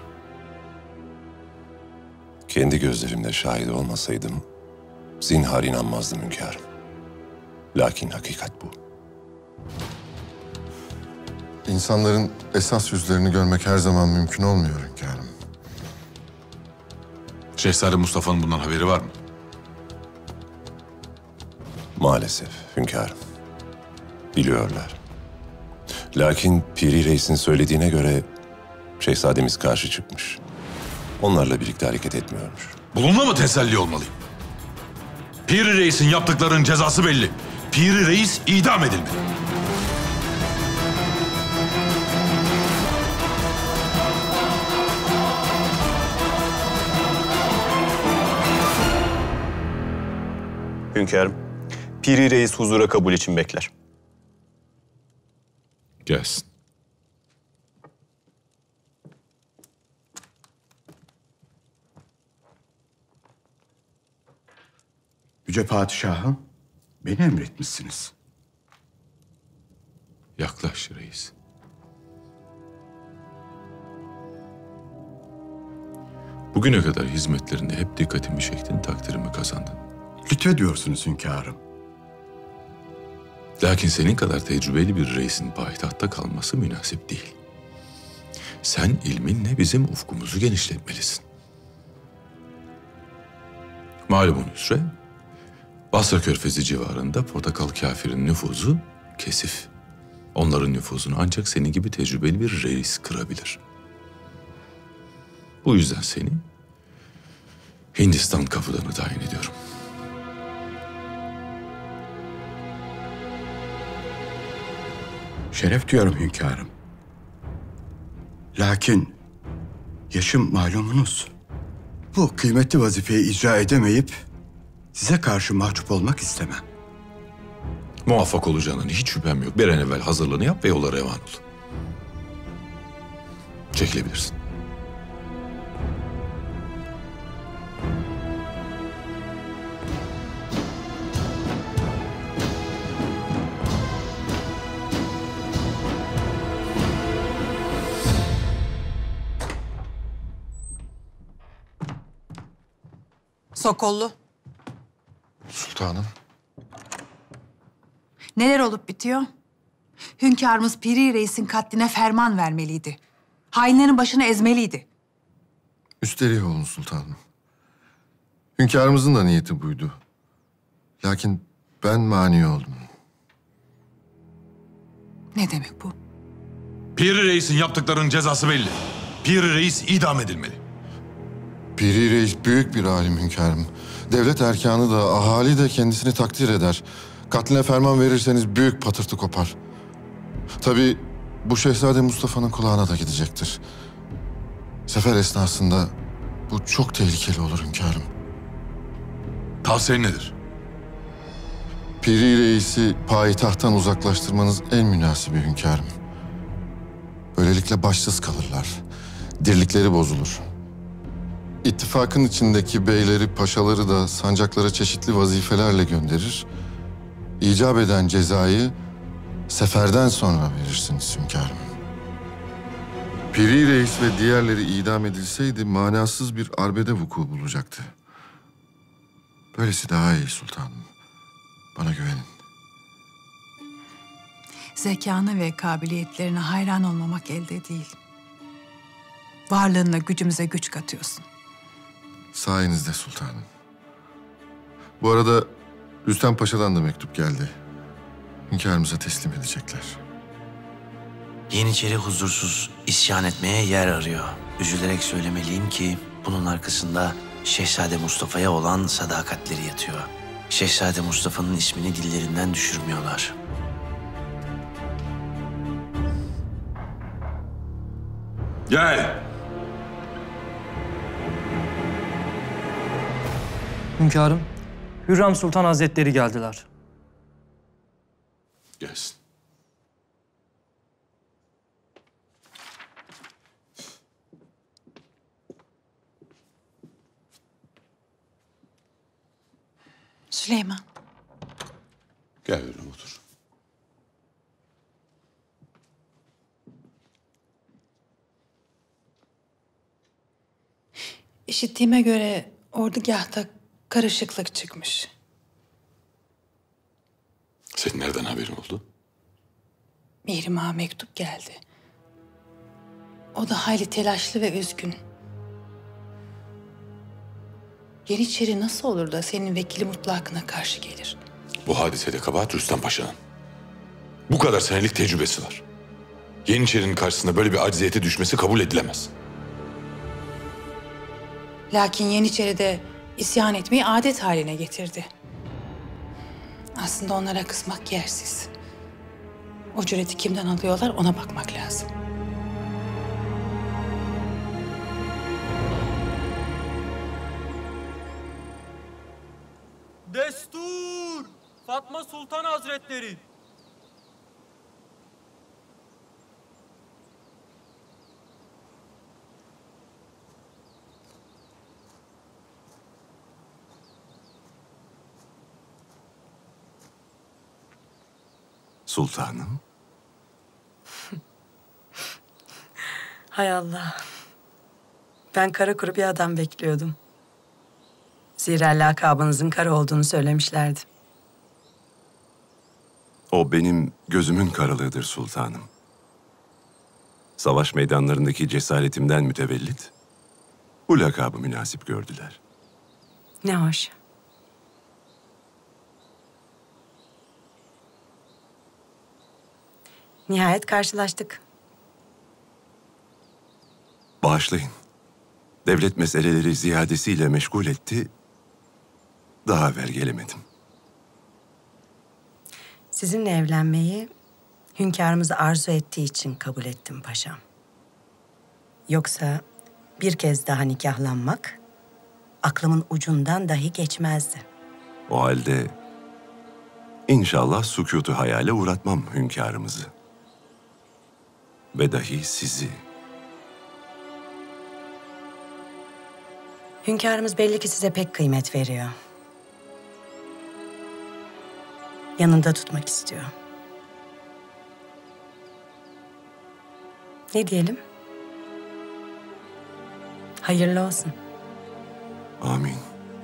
Kendi gözlerimle şahit olmasaydım zinhar inanmazdım hünkârım. Lakin hakikat bu. İnsanların esas yüzlerini görmek her zaman mümkün olmuyor hünkârım. Şehzade Mustafa'nın bundan haberi var mı? Maalesef hünkârım. Biliyorlar. Lakin Piri Reis'in söylediğine göre şehzademiz karşı çıkmış. Onlarla birlikte hareket etmiyormuş. Bununla mı teselli olmalıyım? Piri Reis'in yaptıklarının cezası belli. Piri Reis idam edilmeli. Hünkârım, Piri Reis huzura kabul için bekler. Gelsin. Yüce Padişahım, beni emretmişsiniz. Yaklaş reis. Bugüne kadar hizmetlerinde hep dikkatimi çektin, takdirimi kazandın. Lütfediyorsunuz hünkârım. Lakin senin kadar tecrübeli bir reisin payitahtta kalması münasip değil. Sen ilminle bizim ufkumuzu genişletmelisin. Malumun üzere, Basra Körfezi civarında Portakal kafirin nüfuzu kesif. Onların nüfuzunu ancak senin gibi tecrübeli bir reis kırabilir. Bu yüzden seni Hindistan kapıdanı tayin ediyorum. Şeref diyorum hünkârım. Lakin yaşım malumunuz. Bu kıymetli vazifeyi icra edemeyip size karşı mahcup olmak istemem. Muvaffak olacağından hiç şüphem yok. Bir an evvel hazırlığını yap ve yola revan ol. Çekilebilirsin. Sokollu. Sultanım. Neler olup bitiyor? Hünkârımız Piri Reis'in katline ferman vermeliydi. Hainlerin başını ezmeliydi. Üstleri olun sultanım. Hünkârımızın da niyeti buydu. Lakin ben mani oldum. Ne demek bu? Piri Reis'in yaptıklarının cezası belli. Piri Reis idam edilmeli. Piri Reis büyük bir alim hünkârım. Devlet erkanı da, ahali de kendisini takdir eder. Katline ferman verirseniz büyük patırtı kopar. Tabii bu Şehzade Mustafa'nın kulağına da gidecektir. Sefer esnasında bu çok tehlikeli olur hünkârım. Tavsiyen nedir? Piri Reis'i payitahttan uzaklaştırmanız en münasibi hünkârım. Böylelikle başsız kalırlar. Dirlikleri bozulur. İttifakın içindeki beyleri, paşaları da sancaklara çeşitli vazifelerle gönderir. İcap eden cezayı seferden sonra verirsiniz hünkârım. Piri Reis ve diğerleri idam edilseydi manasız bir arbede vuku bulacaktı. Böylesi daha iyi sultanım. Bana güvenin. Zekana ve kabiliyetlerine hayran olmamak elde değil. Varlığınla gücümüze güç katıyorsun. Sayenizde sultanım. Bu arada Rüstem Paşa'dan da mektup geldi. Hünkârımıza teslim edecekler. Yeniçeri huzursuz, isyan etmeye yer arıyor. Üzülerek söylemeliyim ki bunun arkasında Şehzade Mustafa'ya olan sadakatleri yatıyor. Şehzade Mustafa'nın ismini dillerinden düşürmüyorlar. Gel. Hünkârım, Hürrem Sultan Hazretleri geldiler. Gelsin. Süleyman. Gel Hürrem otur. İşittiğime göre ordugahta karışıklık çıkmış. Senin nereden haberin oldu? Mihrimah'a mektup geldi. O da hayli telaşlı ve üzgün. Yeniçeri nasıl olur da senin vekili mutlakına karşı gelir? Bu hadisede kabahat Rüstem Paşa'nın. Bu kadar senelik tecrübesi var. Yeniçerinin karşısında böyle bir acziyete düşmesi kabul edilemez. Lakin Yeniçeri de isyan etmeyi adet haline getirdi. Aslında onlara kızmak yersiz. O cüreti kimden alıyorlar ona bakmak lazım. Destur! Fatma Sultan Hazretleri! Sultanım. Hay Allah. Ben kara kuru bir adam bekliyordum. Zira lakabınızın kara olduğunu söylemişlerdi. O benim gözümün karalığıdır sultanım. Savaş meydanlarındaki cesaretimden mütevellit bu lakabı münasip gördüler. Ne hoş. Nihayet karşılaştık. Bağışlayın. Devlet meseleleri ziyadesiyle meşgul etti. Daha evvel gelemedim. Sizinle evlenmeyi hünkârımız arzu ettiği için kabul ettim paşam. Yoksa bir kez daha nikahlanmak aklımın ucundan dahi geçmezdi. O halde inşallah sükutu hayale uğratmam hünkârımızı. Ve dahi sizi. Hünkârımız belli ki size pek kıymet veriyor. Yanında tutmak istiyor. Ne diyelim? Hayırlı olsun. Amin.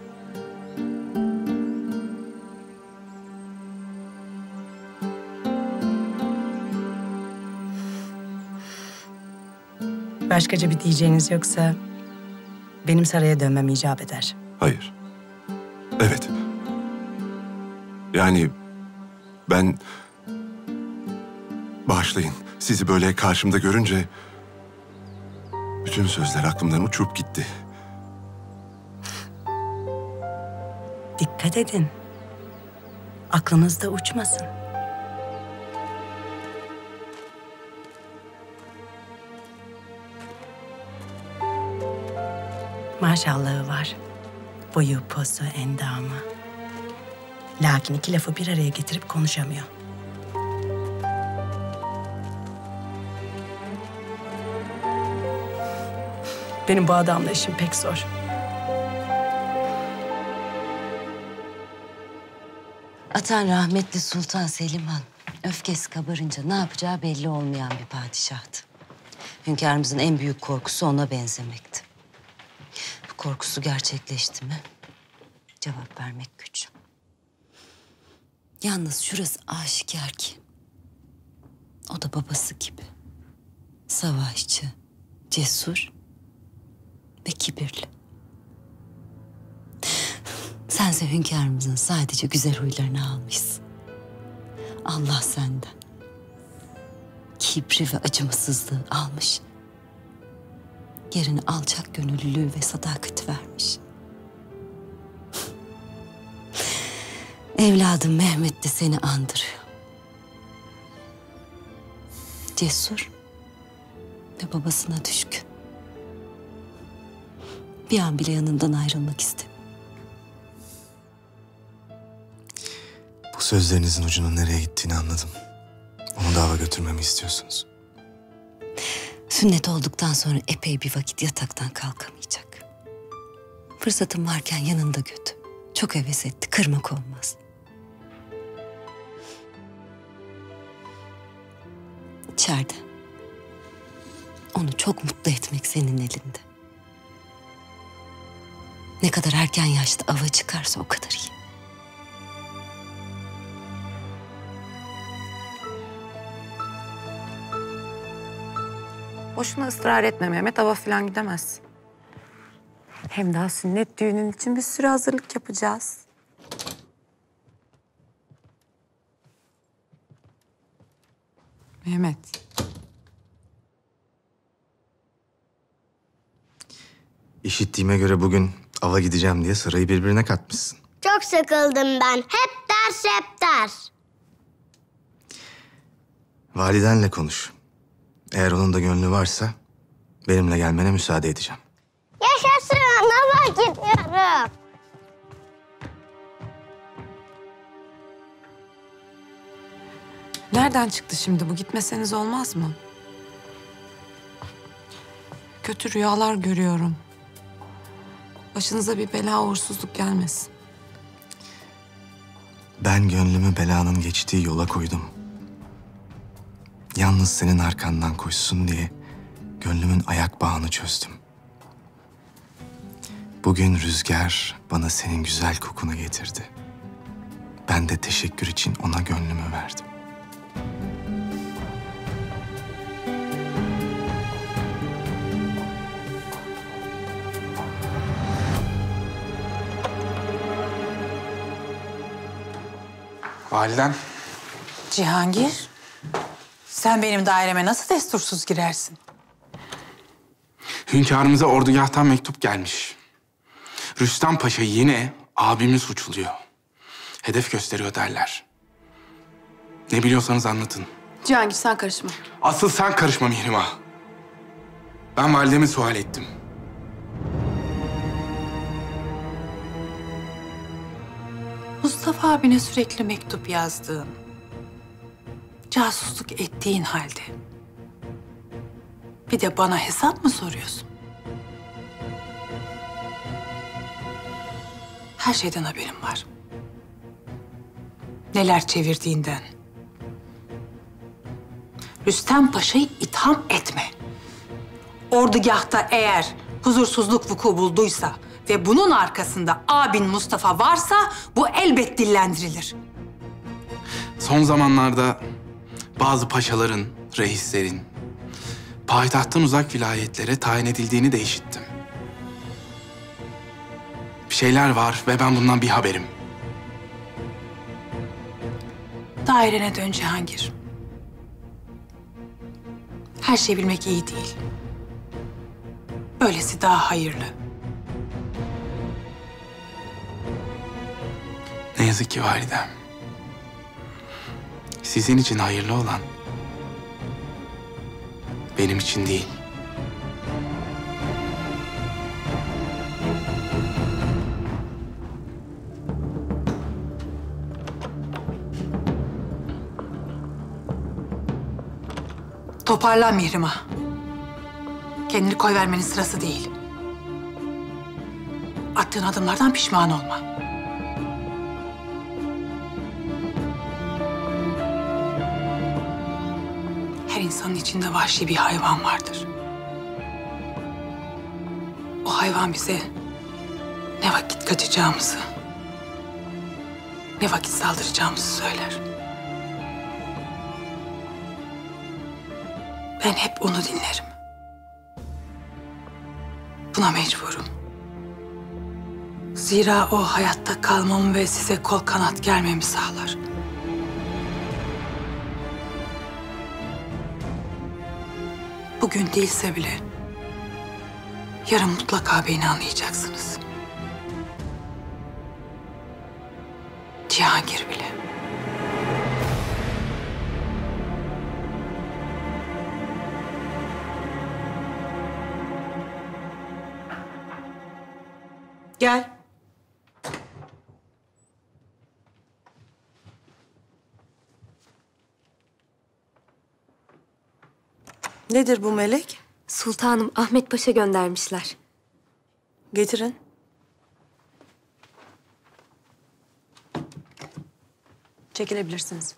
Başkaca bir diyeceğiniz yoksa benim saraya dönmem icap eder. Hayır. Evet. Yani ben... Bağışlayın. Sizi böyle karşımda görünce... bütün sözler aklımdan uçup gitti. Dikkat edin. Aklınızda uçmasın. Maşallahı var. Boyu, posu, endamı. Lakin iki lafı bir araya getirip konuşamıyor. Benim bu adamla işim pek zor. Atan rahmetli Sultan Selim Han öfkesi kabarınca ne yapacağı belli olmayan bir padişahtı. Hünkârımızın en büyük korkusu ona benzemekti. Bu korkusu gerçekleşti mi? Cevap vermek güç. Yalnız şurası aşikar ki o da babası gibi savaşçı, cesur ve kibirli. Sense hünkârımızın sadece güzel huylarını almışsın. Allah senden kibri ve acımasızlığı almış. Yerine alçak gönüllülüğü ve sadakati vermiş. Evladım Mehmet de seni andırıyor. Cesur ve babasına düşkün. Bir an bile yanından ayrılmak istemiyor. sözlerinizin ucunun nereye gittiğini anladım. Onu dava götürmemi istiyorsunuz. Sünnet olduktan sonra epey bir vakit yataktan kalkamayacak. Fırsatım varken yanında götür. Çok heves etti, kırmak olmaz. İçeride. Onu çok mutlu etmek senin elinde. Ne kadar erken yaşta ava çıkarsa o kadar iyi. Boşuna ısrar etme Mehmet, ava falan gidemez. Hem daha sünnet düğünün için bir sürü hazırlık yapacağız. Mehmet. İşittiğime göre bugün ava gideceğim diye sırayı birbirine katmışsın. Çok sıkıldım ben. Hep ders, hep ders. Validenle konuş. Eğer onun da gönlü varsa benimle gelmene müsaade edeceğim. Yaşasın, ava gidiyorum. Nereden çıktı şimdi bu? Gitmeseniz olmaz mı? Kötü rüyalar görüyorum. Başınıza bir bela, uğursuzluk gelmesin. Ben gönlümü belanın geçtiği yola koydum. Yalnız senin arkandan koşsun diye gönlümün ayak bağını çözdüm. Bugün rüzgar bana senin güzel kokunu getirdi. Ben de teşekkür için ona gönlümü verdim. Validem. Cihangir, sen benim daireme nasıl destursuz girersin? Hünkârımıza ordugahtan mektup gelmiş. Rüstem Paşa yine abimi suçluyor. Hedef gösteriyor derler. Ne biliyorsanız anlatın. Cihangir sen karışma. Asıl sen karışma Mihrimah. Ben validemi sual ettim. Mustafa abine sürekli mektup yazdığın, casusluk ettiğin halde bir de bana hesap mı soruyorsun? Her şeyden haberim var. Neler çevirdiğinden. Rüstem Paşa'yı itham etme. Ordugahta eğer huzursuzluk vuku bulduysa ve bunun arkasında abin Mustafa varsa bu elbet dillendirilir. Son zamanlarda bazı paşaların, reislerin payitahttan uzak vilayetlere tayin edildiğini de işittim. Bir şeyler var ve ben bundan bir haberim. Dairene dön Cihangir. Her şeyi bilmek iyi değil. Böylesi daha hayırlı. Ne yazık ki validem. Sizin için hayırlı olan benim için değil. Toparlan Mihrimah. Kendini koyvermenin sırası değil. Attığın adımlardan pişman olma. Her insanın içinde vahşi bir hayvan vardır. O hayvan bize ne vakit kaçacağımızı, ne vakit saldıracağımızı söyler. Ben hep onu dinlerim. Buna mecburum. Zira o hayatta kalmamı ve size kol kanat germemi sağlar. Bugün değilse bile yarın mutlaka beni anlayacaksınız. Cihangir bile. Gel. Nedir bu melek? Sultanım, Ahmet Paşa göndermişler. Getirin. Çekilebilirsiniz.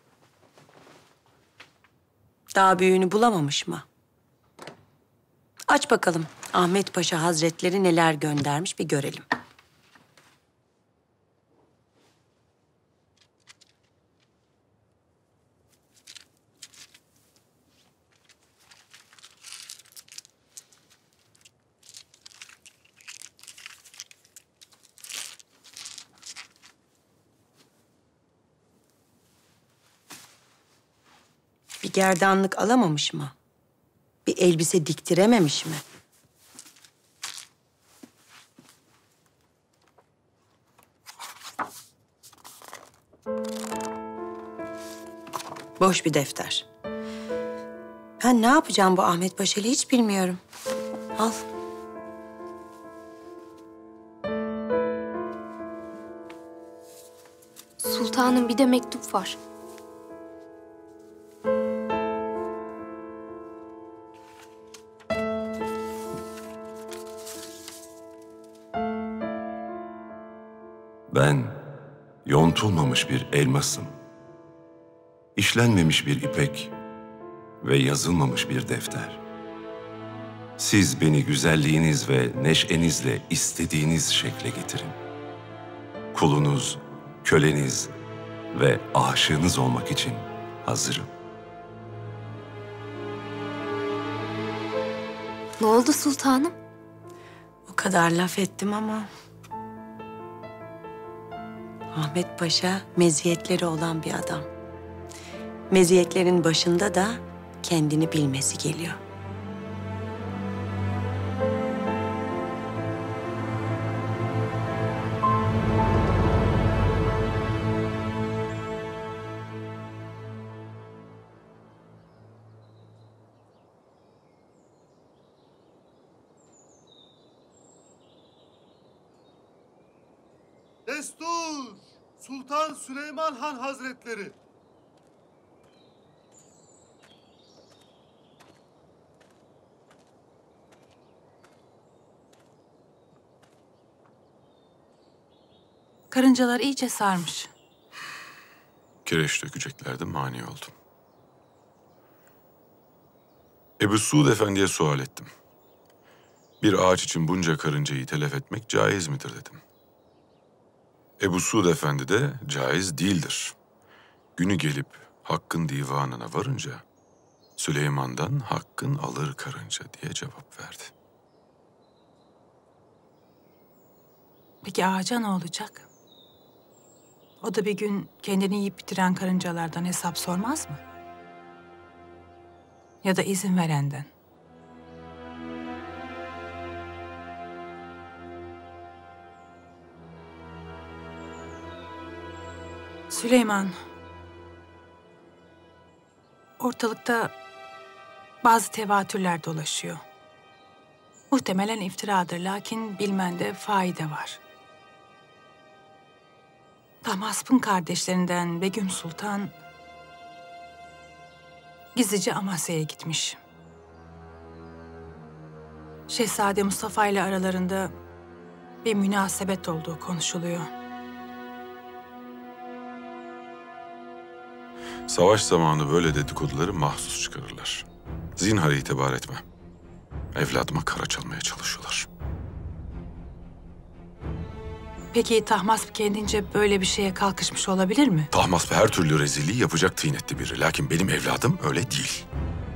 Daha büyüğünü bulamamış mı? Aç bakalım. Ahmet Paşa Hazretleri neler göndermiş bir görelim. Bir gerdanlık alamamış mı? Bir elbise diktirememiş mi? Boş bir defter. Ben ne yapacağım bu Ahmet Paşa'yla hiç bilmiyorum. Al. Sultanım, bir de mektup var. Ben yontulmamış bir elmasım. İşlenmemiş bir ipek ve yazılmamış bir defter. Siz beni güzelliğiniz ve neşenizle istediğiniz şekle getirin. Kulunuz, köleniz ve aşığınız olmak için hazırım. Ne oldu sultanım? O kadar laf ettim ama... Ahmet Paşa meziyetleri olan bir adam. Meziyetlerin başında da kendini bilmesi geliyor. Destur! Sultan Süleyman Han Hazretleri! Karıncalar iyice sarmış. Kireç dökeceklerdi, mani oldum. Ebu Suud Efendi'ye sual ettim. Bir ağaç için bunca karıncayı telef etmek caiz midir dedim. Ebu Suud Efendi de caiz değildir. Günü gelip Hakk'ın divanına varınca Süleyman'dan Hakk'ın alır karınca diye cevap verdi. Peki ağaca ne olacak? O da bir gün kendini yiyip bitiren karıncalardan hesap sormaz mı? Ya da izin verenden. Süleyman, ortalıkta bazı tevatürler dolaşıyor. Muhtemelen iftiradır, lakin bilmende fayda var. Tahmasp'ın kardeşlerinden Begüm Sultan gizlice Amasya'ya gitmiş. Şehzade Mustafa ile aralarında bir münasebet olduğu konuşuluyor. Savaş zamanı böyle dedikoduları mahsus çıkarırlar. Zinhar itibar etme. Evladıma kara çalmaya çalışıyorlar. Peki Tahmasp kendince böyle bir şeye kalkışmış olabilir mi? Tahmasp her türlü rezilliği yapacak tıynetli biri. Lakin benim evladım öyle değil.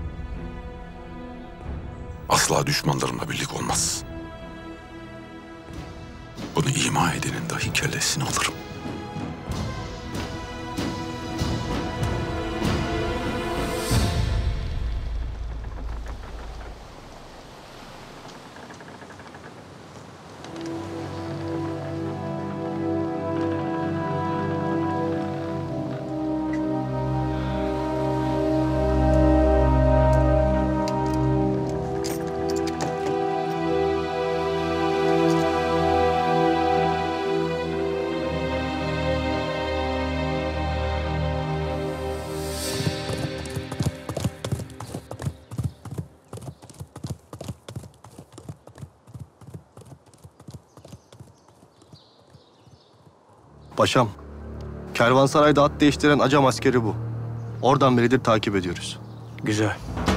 Asla düşmanlarımla birlik olmaz. Bunu ima edenin dahi kellesini alırım. Paşam, kervansarayda at değiştiren Acem askeri bu. Oradan beridir takip ediyoruz. Güzel.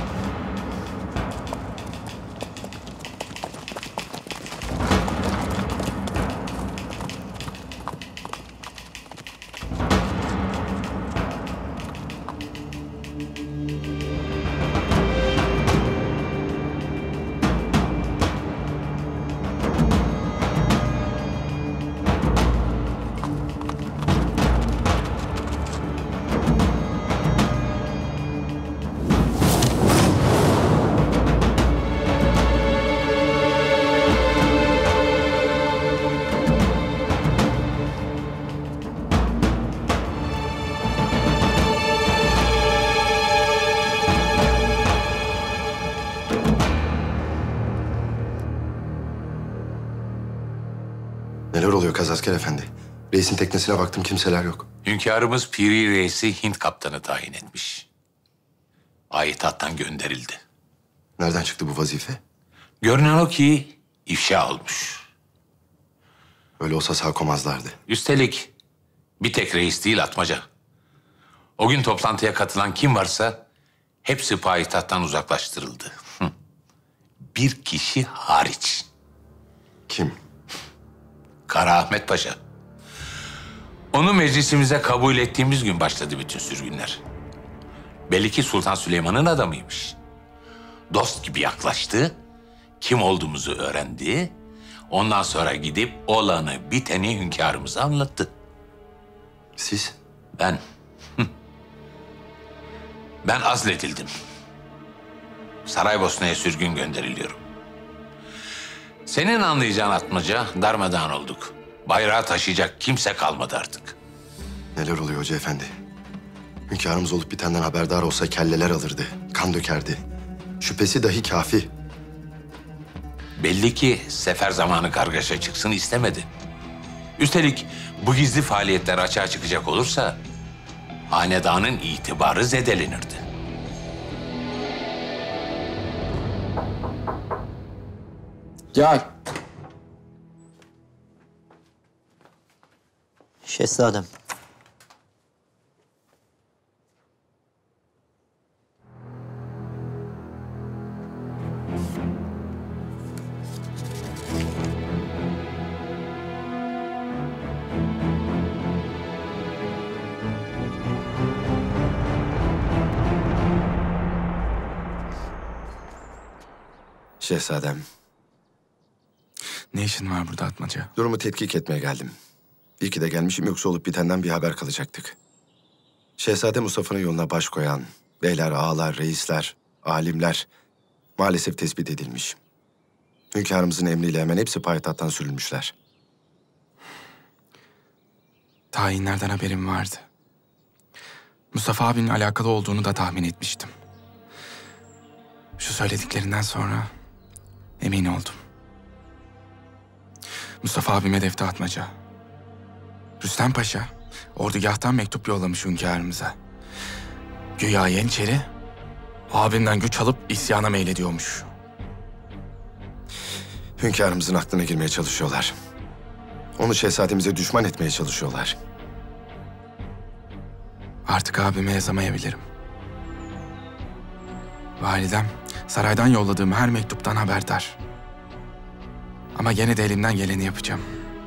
Neler oluyor Kazasker Efendi? Reisin teknesine baktım, kimseler yok. Hünkârımız Piri Reis'i Hint kaptanı tayin etmiş. Ayitattan gönderildi. Nereden çıktı bu vazife? Görünen o ki ifşa olmuş. Öyle olsa sağ komazlardı. Üstelik bir tek reis değil Atmaca. O gün toplantıya katılan kim varsa hepsi payitahttan uzaklaştırıldı. Hı. Bir kişi hariç. Kim? Kara Ahmet Paşa. Onu meclisimize kabul ettiğimiz gün başladı bütün sürgünler. Belli ki Sultan Süleyman'ın adamıymış. Dost gibi yaklaştı, kim olduğumuzu öğrendi. Ondan sonra gidip olanı biteni hünkârımıza anlattı. Siz? Ben. Ben azledildim. Saraybosna'ya sürgün gönderiliyorum. Senin anlayacağın Atmaca, darmadağın olduk. Bayrağı taşıyacak kimse kalmadı artık. Neler oluyor Hoca Efendi? Hünkârımız olup bitenden haberdar olsa kelleler alırdı, kan dökerdi. Şüphesi dahi kafi. Belli ki sefer zamanı kargaşa çıksın istemedi. Üstelik bu gizli faaliyetler açığa çıkacak olursa hanedanın itibarı zedelenirdi. Gel. Şehzadem. Şehzadem. Ne işin var burada Atmaca? Durumu tetkik etmeye geldim. İyi ki de gelmişim, yoksa olup bitenden bir haber kalacaktık. Şehzade Mustafa'nın yoluna baş koyan beyler, ağalar, reisler, alimler maalesef tespit edilmiş. Hünkârımızın emriyle hemen hepsi payitahttan sürülmüşler. Tayinlerden haberim vardı. Mustafa abinin alakalı olduğunu da tahmin etmiştim. Şu söylediklerinden sonra emin oldum. Mustafa abim hedefte Atmaca. Rüstem Paşa ordugahtan mektup yollamış hünkârımıza. Güya Yeniçeri abimden güç alıp isyana meylediyormuş. Hünkârımızın aklına girmeye çalışıyorlar. Onu şehzademize düşman etmeye çalışıyorlar. Artık abime yazamayabilirim. Validem saraydan yolladığım her mektuptan haberdar. Ama gene de elimden geleni yapacağım.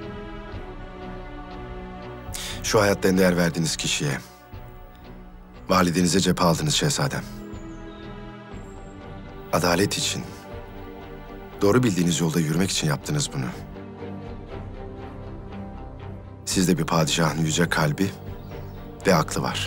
Şu hayatta en değer verdiğiniz kişiye, validenize cephe aldınız şehzadem. Adalet için, doğru bildiğiniz yolda yürümek için yaptınız bunu. Sizde bir padişahın yüce kalbi ve aklı var.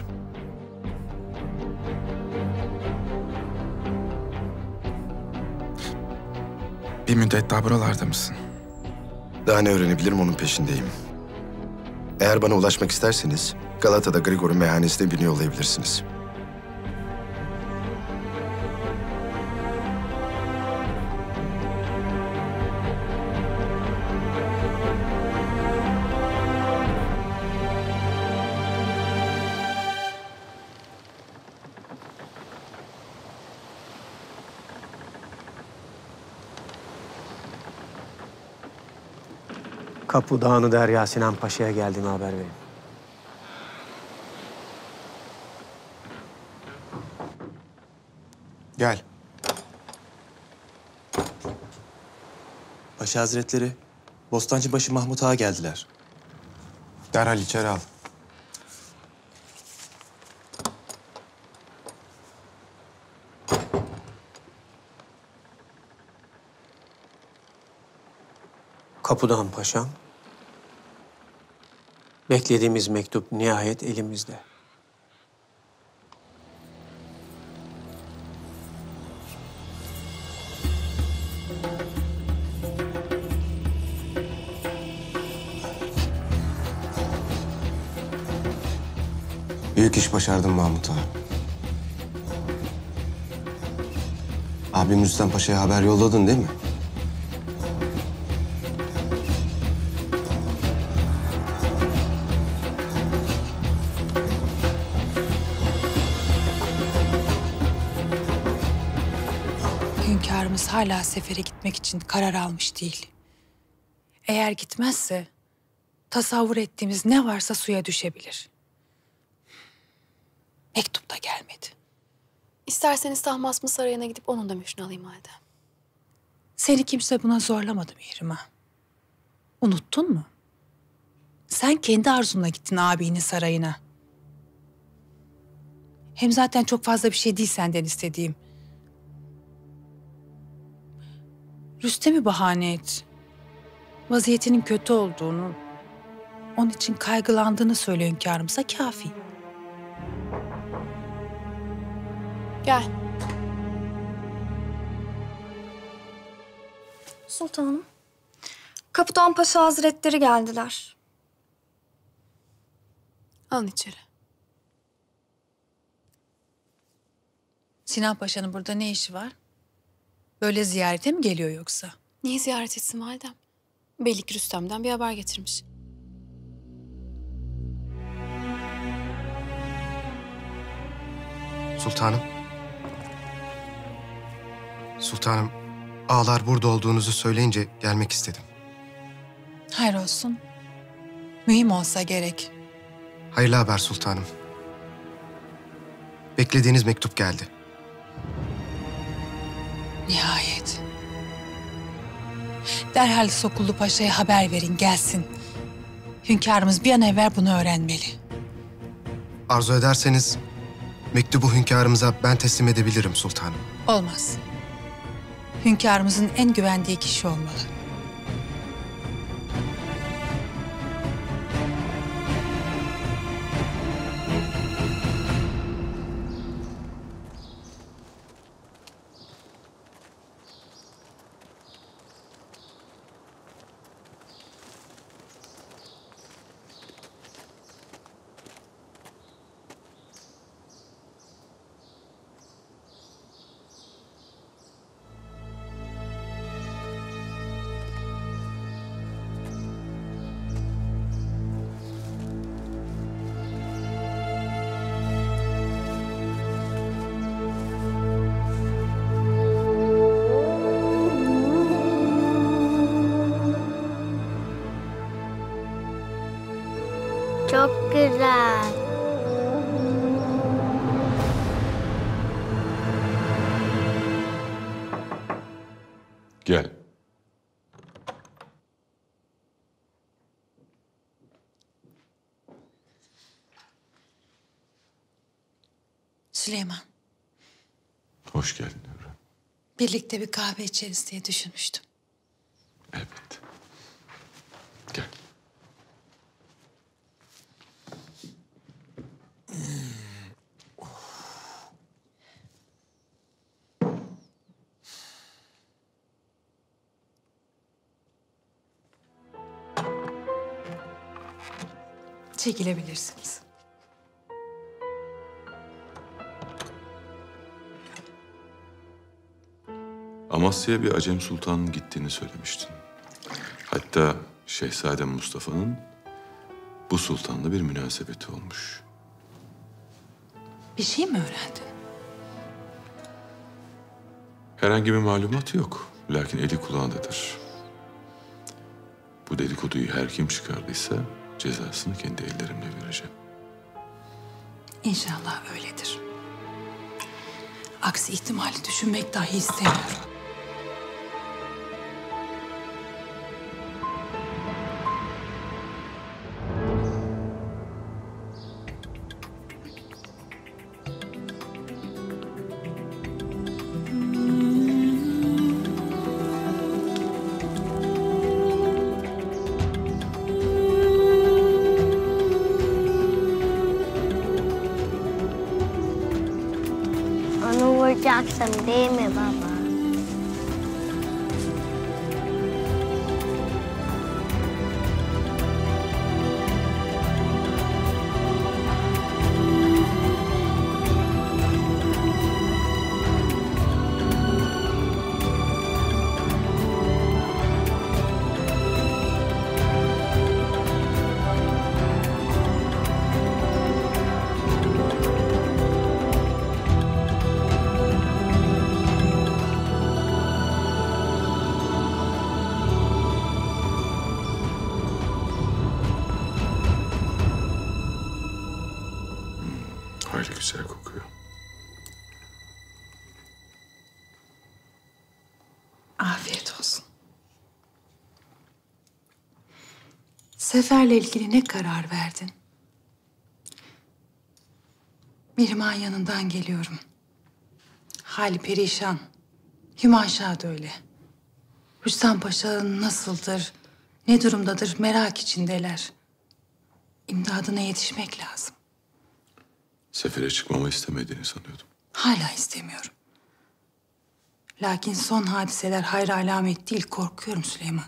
Bir müddet daha buralarda mısın? Daha ne öğrenebilirim, onun peşindeyim. Eğer bana ulaşmak isterseniz Galata'da Grigor'un meyhanesine birini yollayabilirsiniz. Kapı Dağı'nı Derya Sinan Paşa'ya geldiğimi haber verin. Gel. Paşa Hazretleri, Bostancıbaşı Mahmut Ağa geldiler. Derhal içeri al. Kapıdağın Paşam. Beklediğimiz mektup nihayet elimizde. Büyük iş başardın Mahmut Ağa. Abim Rüstem Paşa'ya haber yolladın değil mi? Hünkârımız hala sefere gitmek için karar almış değil. Eğer gitmezse tasavvur ettiğimiz ne varsa suya düşebilir. Mektup da gelmedi. İsterseniz Tahmasp Sarayı'na gidip onun da mührünü alayım halde. Seni kimse buna zorlamadı Mihrimah. Unuttun mu? Sen kendi arzunla gittin abinin sarayına. Hem zaten çok fazla bir şey değil senden istediğim. Rüstem'i bahane et. Vaziyetinin kötü olduğunu, onun için kaygılandığını söyle hünkârımıza kafi. Gel. Sultanım, Kapıdağ Paşa Hazretleri geldiler. Alın içeri. Sinan Paşa'nın burada ne işi var? Böyle ziyarete mi geliyor yoksa? Niye ziyaret etsin validem? Belli ki Rüstem'den bir haber getirmiş. Sultanım. Sultanım, ağalar burada olduğunuzu söyleyince gelmek istedim. Hayır olsun. Mühim olsa gerek. Hayırlı haber sultanım. Beklediğiniz mektup geldi. Nihayet. Derhal Sokullu Paşa'ya haber verin, gelsin. Hünkârımız bir an evvel bunu öğrenmeli. Arzu ederseniz mektubu hünkârımıza ben teslim edebilirim sultanım. Olmaz. Hünkârımızın en güvendiği kişi olmalı. Çok güzel. Gel. Süleyman, Hoş geldin Hürrem. birlikte bir kahve içeriz diye düşünmüştüm. Elbette. Gel. Çekilebilirsiniz. Amasya'ya bir Acem Sultan'ın gittiğini söylemiştin. Hatta Şehzade Mustafa'nın bu sultanla bir münasebeti olmuş. Bir şey mi öğrendin? Herhangi bir malumat yok. Lakin eli kulağındadır. Bu dedikoduyu her kim çıkardıysa cezasını kendi ellerimle vereceğim. İnşallah öyledir. Aksi ihtimali düşünmek dahi istemiyorum. Onu vuracaksın değil mi baba? Hayli güzel kokuyor. Afiyet olsun. Sefer'le ilgili ne karar verdin? Mihrimah'ın yanından geliyorum. Hali perişan. Hümanşah da öyle. Rüstem Paşa nasıldır, ne durumdadır merak içindeler. İmdadına yetişmek lazım. Sefere çıkmamı istemediğini sanıyordum. Hala istemiyorum. Lakin son hadiseler hayra alamet değil, korkuyorum Süleyman.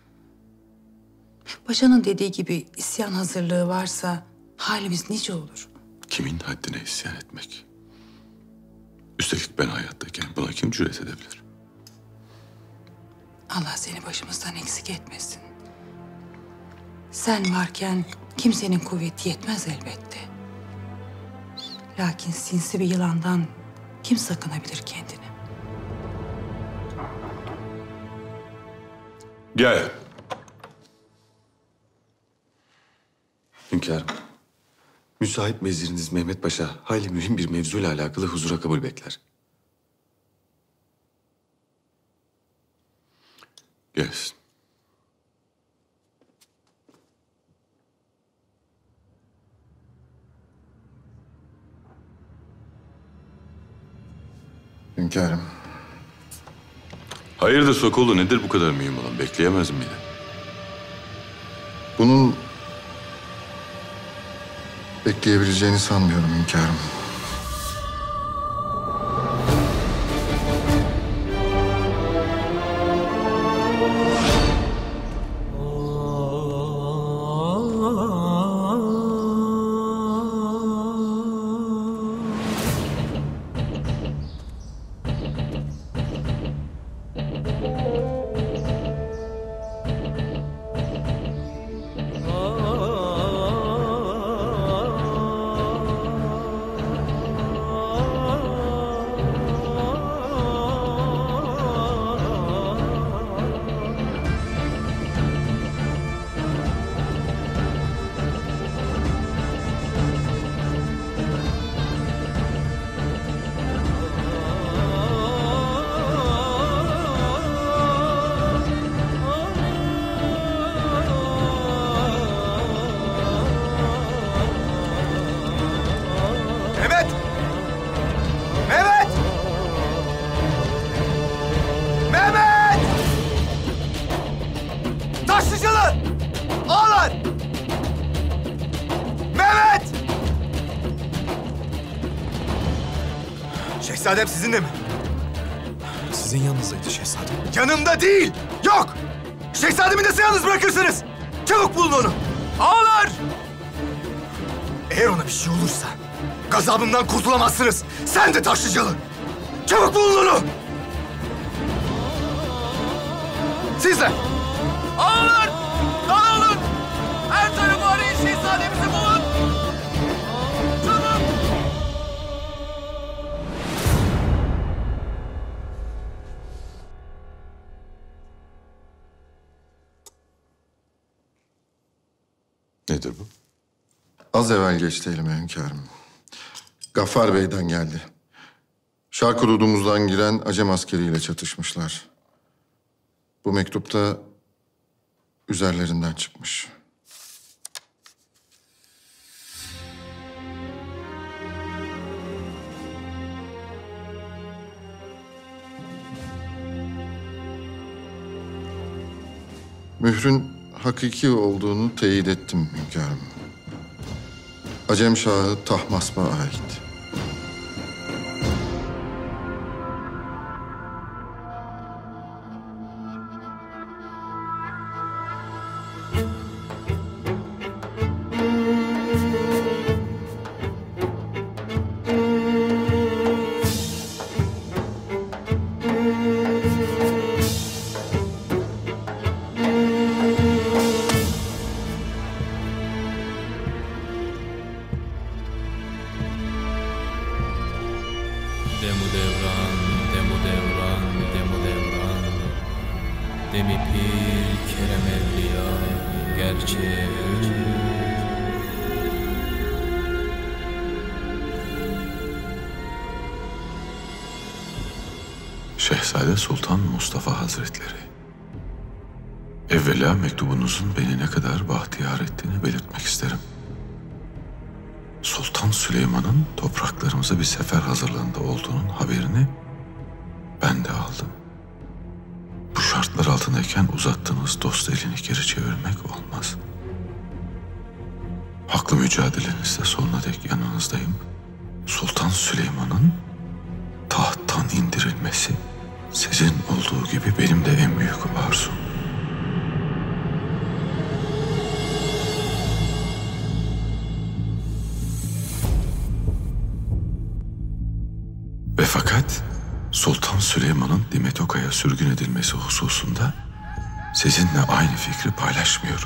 Paşa'nın dediği gibi isyan hazırlığı varsa halimiz nice olur. Kimin haddine isyan etmek? Üstelik ben hayattayken buna kim cüret edebilir? Allah seni başımızdan eksik etmesin. Sen varken kimsenin kuvveti yetmez elbette. Lakin sinsi bir yılandan kim sakınabilir kendini? Gel. Hünkârım, müsait veziriniz Mehmet Paşa hayli mühim bir mevzuyla alakalı huzura kabul bekler. Gelsin. Hünkârım. Hayırdır Sokollu, nedir bu kadar mühim olan? Bekleyemez miydi? Bunun bekleyebileceğini sanmıyorum hünkârım. Şehzadem sizinle mi? Sizin yanınızdaydı şehzadem. Yanımda değil! Yok! Şehzademi nasıl yalnız bırakırsınız? Çabuk bulun onu! Ağlar! Eğer ona bir şey olursa gazabımdan kurtulamazsınız. Sen de Taşlıcalı! Çabuk bulun onu! Siz de! Ağlar! Dağılın! Her tarafı arayın, şehzademizi bulun! Çabuk! Nedir bu? Az evvel geçti elime hünkârım. Gaffar Bey'den geldi. Şark hududumuzdan giren Acem askeriyle çatışmışlar. Bu mektupta üzerlerinden çıkmış. Mührün hakiki olduğunu teyit ettim hünkârım. Acem Şahı Tahmasp'a ait. Demu devran, demu devran, demu devran. Demi pir, kerem evliya, gerçeğe Şehzade Sultan Mustafa Hazretleri. Evvela mektubunuzun beni ne kadar bahtiyar ettiğini belirtmek isterim. Sultan Süleyman'ın topraklarımıza bir sefer hazırlığında olduğunun haberini ben de aldım. Bu şartlar altındayken uzattığınız dost elini geri çevirmek olmaz. Haklı mücadelenizde sonuna dek yanınızdayım. Sultan Süleyman'ın tahttan indirilmesi sizin olduğu gibi benim de en büyük arzum. Ve fakat Sultan Süleyman'ın Dimetoka'ya sürgün edilmesi hususunda sizinle aynı fikri paylaşmıyorum.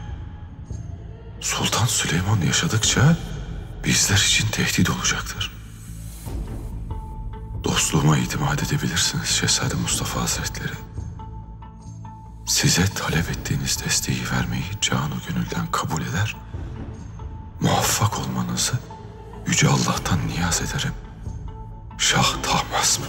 Sultan Süleyman yaşadıkça bizler için tehdit olacaktır. Dostluğuma itimat edebilirsiniz Şehzade Mustafa Hazretleri. Size talep ettiğiniz desteği vermeyi canı gönülden kabul eder. Muvaffak olmanızı Yüce Allah'tan niyaz ederim. Şah Tahmasp.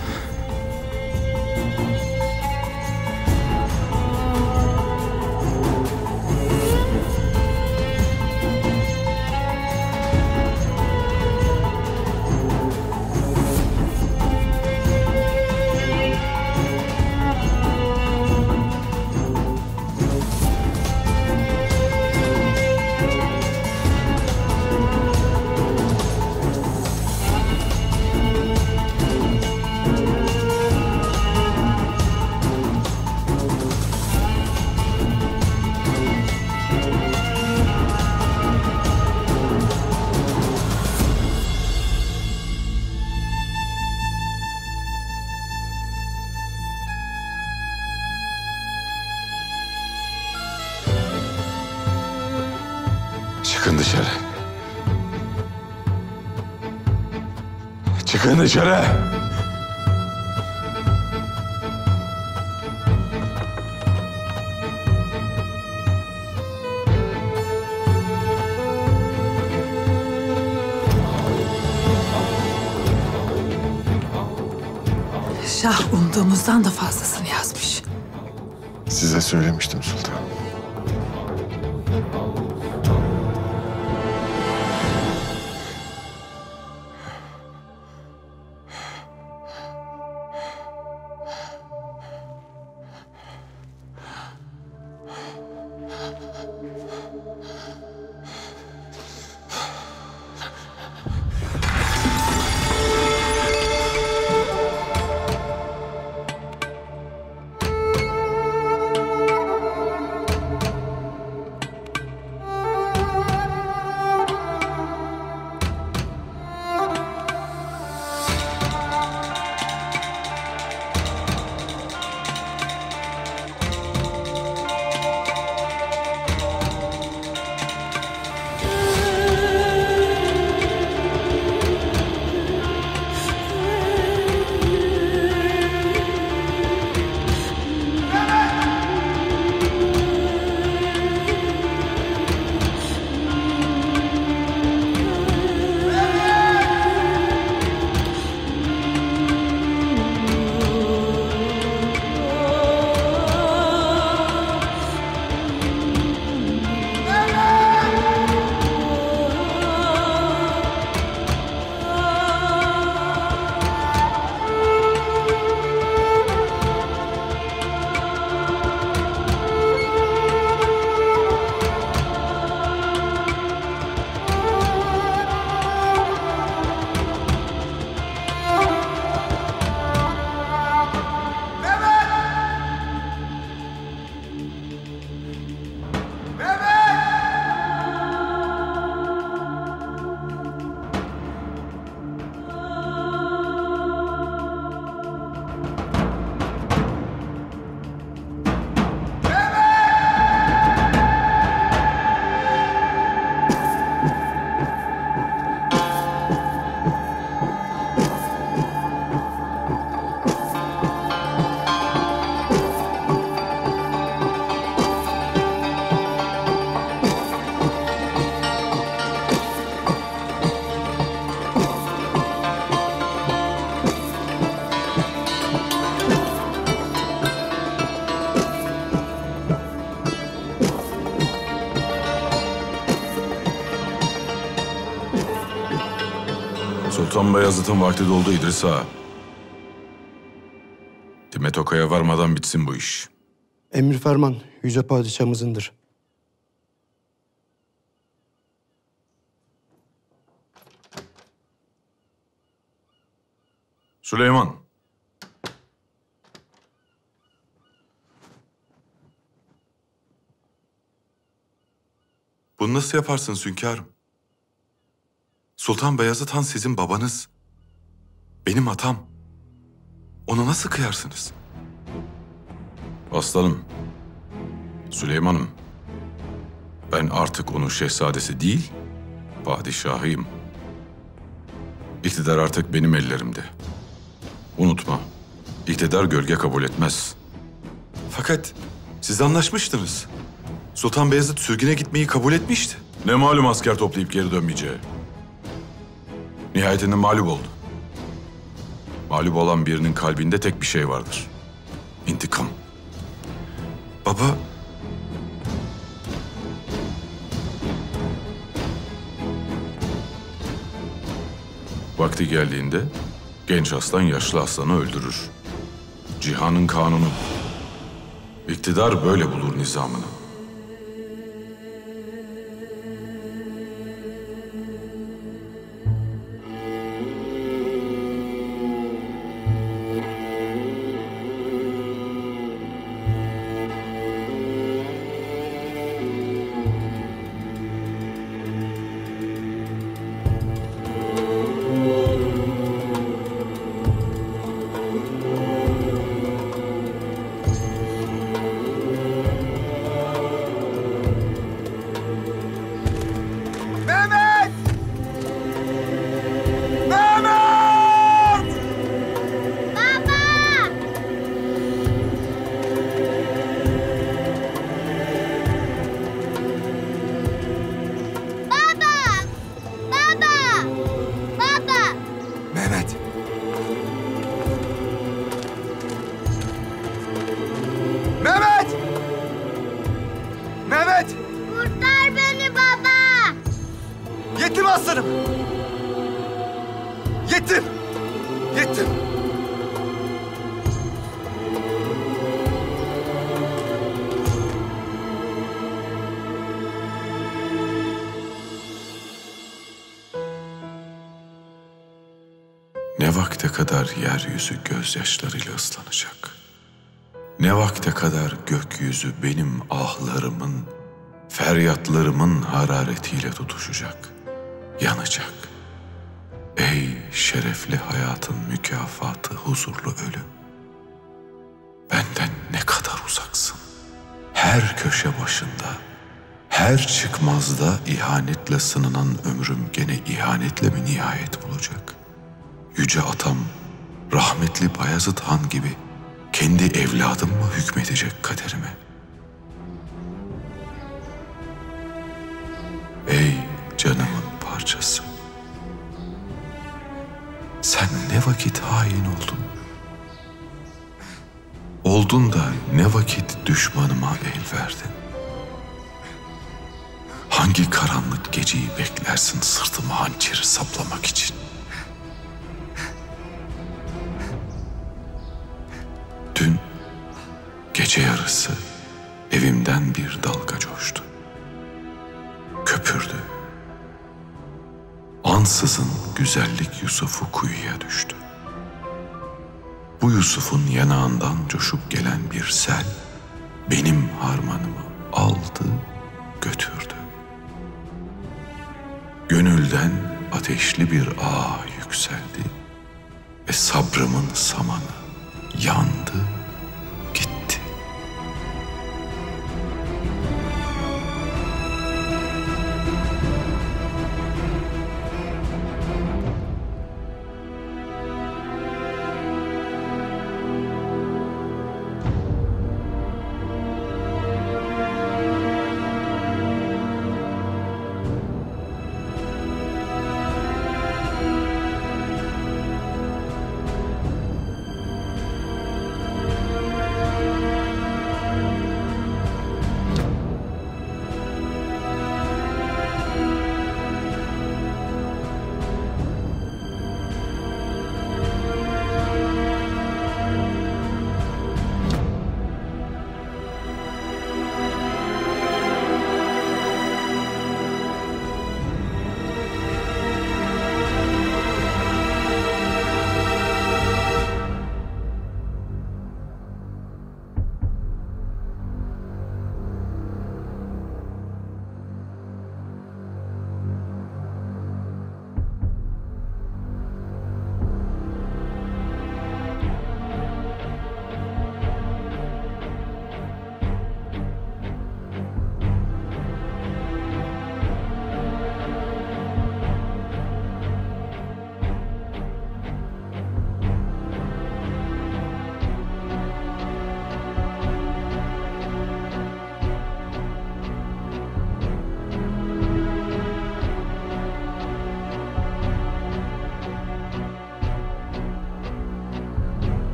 Çıkın dışarı. Çıkın dışarı. Şah umduğumuzdan da fazlasını yazmış. Size söylemiştim sultanım. Sultan Beyazıt'ın vakti doldu İdris Ağa. Timetoka'ya varmadan bitsin bu iş. Emir ferman yüce padişahımızındır. Süleyman. Bunu nasıl yaparsınız hünkârım? Sultan Beyazıt Han sizin babanız. Benim atam. Ona nasıl kıyarsınız? Aslanım, Süleyman'ım. Ben artık onun şehzadesi değil, padişahıyım. İktidar artık benim ellerimde. Unutma, iktidar gölge kabul etmez. Fakat siz anlaşmıştınız. Sultan Beyazıt sürgüne gitmeyi kabul etmişti. Ne malum asker toplayıp geri dönmeyeceği. Nihayetinde mağlup oldu. Mağlup olan birinin kalbinde tek bir şey vardır. İntikam. Baba... Vakti geldiğinde genç aslan yaşlı aslanı öldürür. Cihanın kanunu. İktidar böyle bulur nizamını. Ne vakte kadar yeryüzü gözyaşlarıyla ıslanacak? Ne vakte kadar gökyüzü benim ahlarımın, feryatlarımın hararetiyle tutuşacak, yanacak? Ey şerefli hayatın mükafatı huzurlu ölüm! Benden ne kadar uzaksın? Her köşe başında, her çıkmazda ihanetle sınınan ömrüm gene ihanetle mi nihayet bulacak? Yüce atam, rahmetli Bayezid Han gibi kendi evladım mı hükmedecek kaderime? Ey canımın parçası! Sen ne vakit hain oldun? Oldun da ne vakit düşmanıma el verdin? Hangi karanlık geceyi beklersin sırtıma hançeri saplamak için? Dün gece yarısı evimden bir dalga coştu. Köpürdü. Ansızın güzellik Yusuf'u kuyuya düştü. Bu Yusuf'un yanağından coşup gelen bir sel benim harmanımı aldı, götürdü. Gönülden ateşli bir ağ yükseldi ve sabrımın samanı yandı, gitti.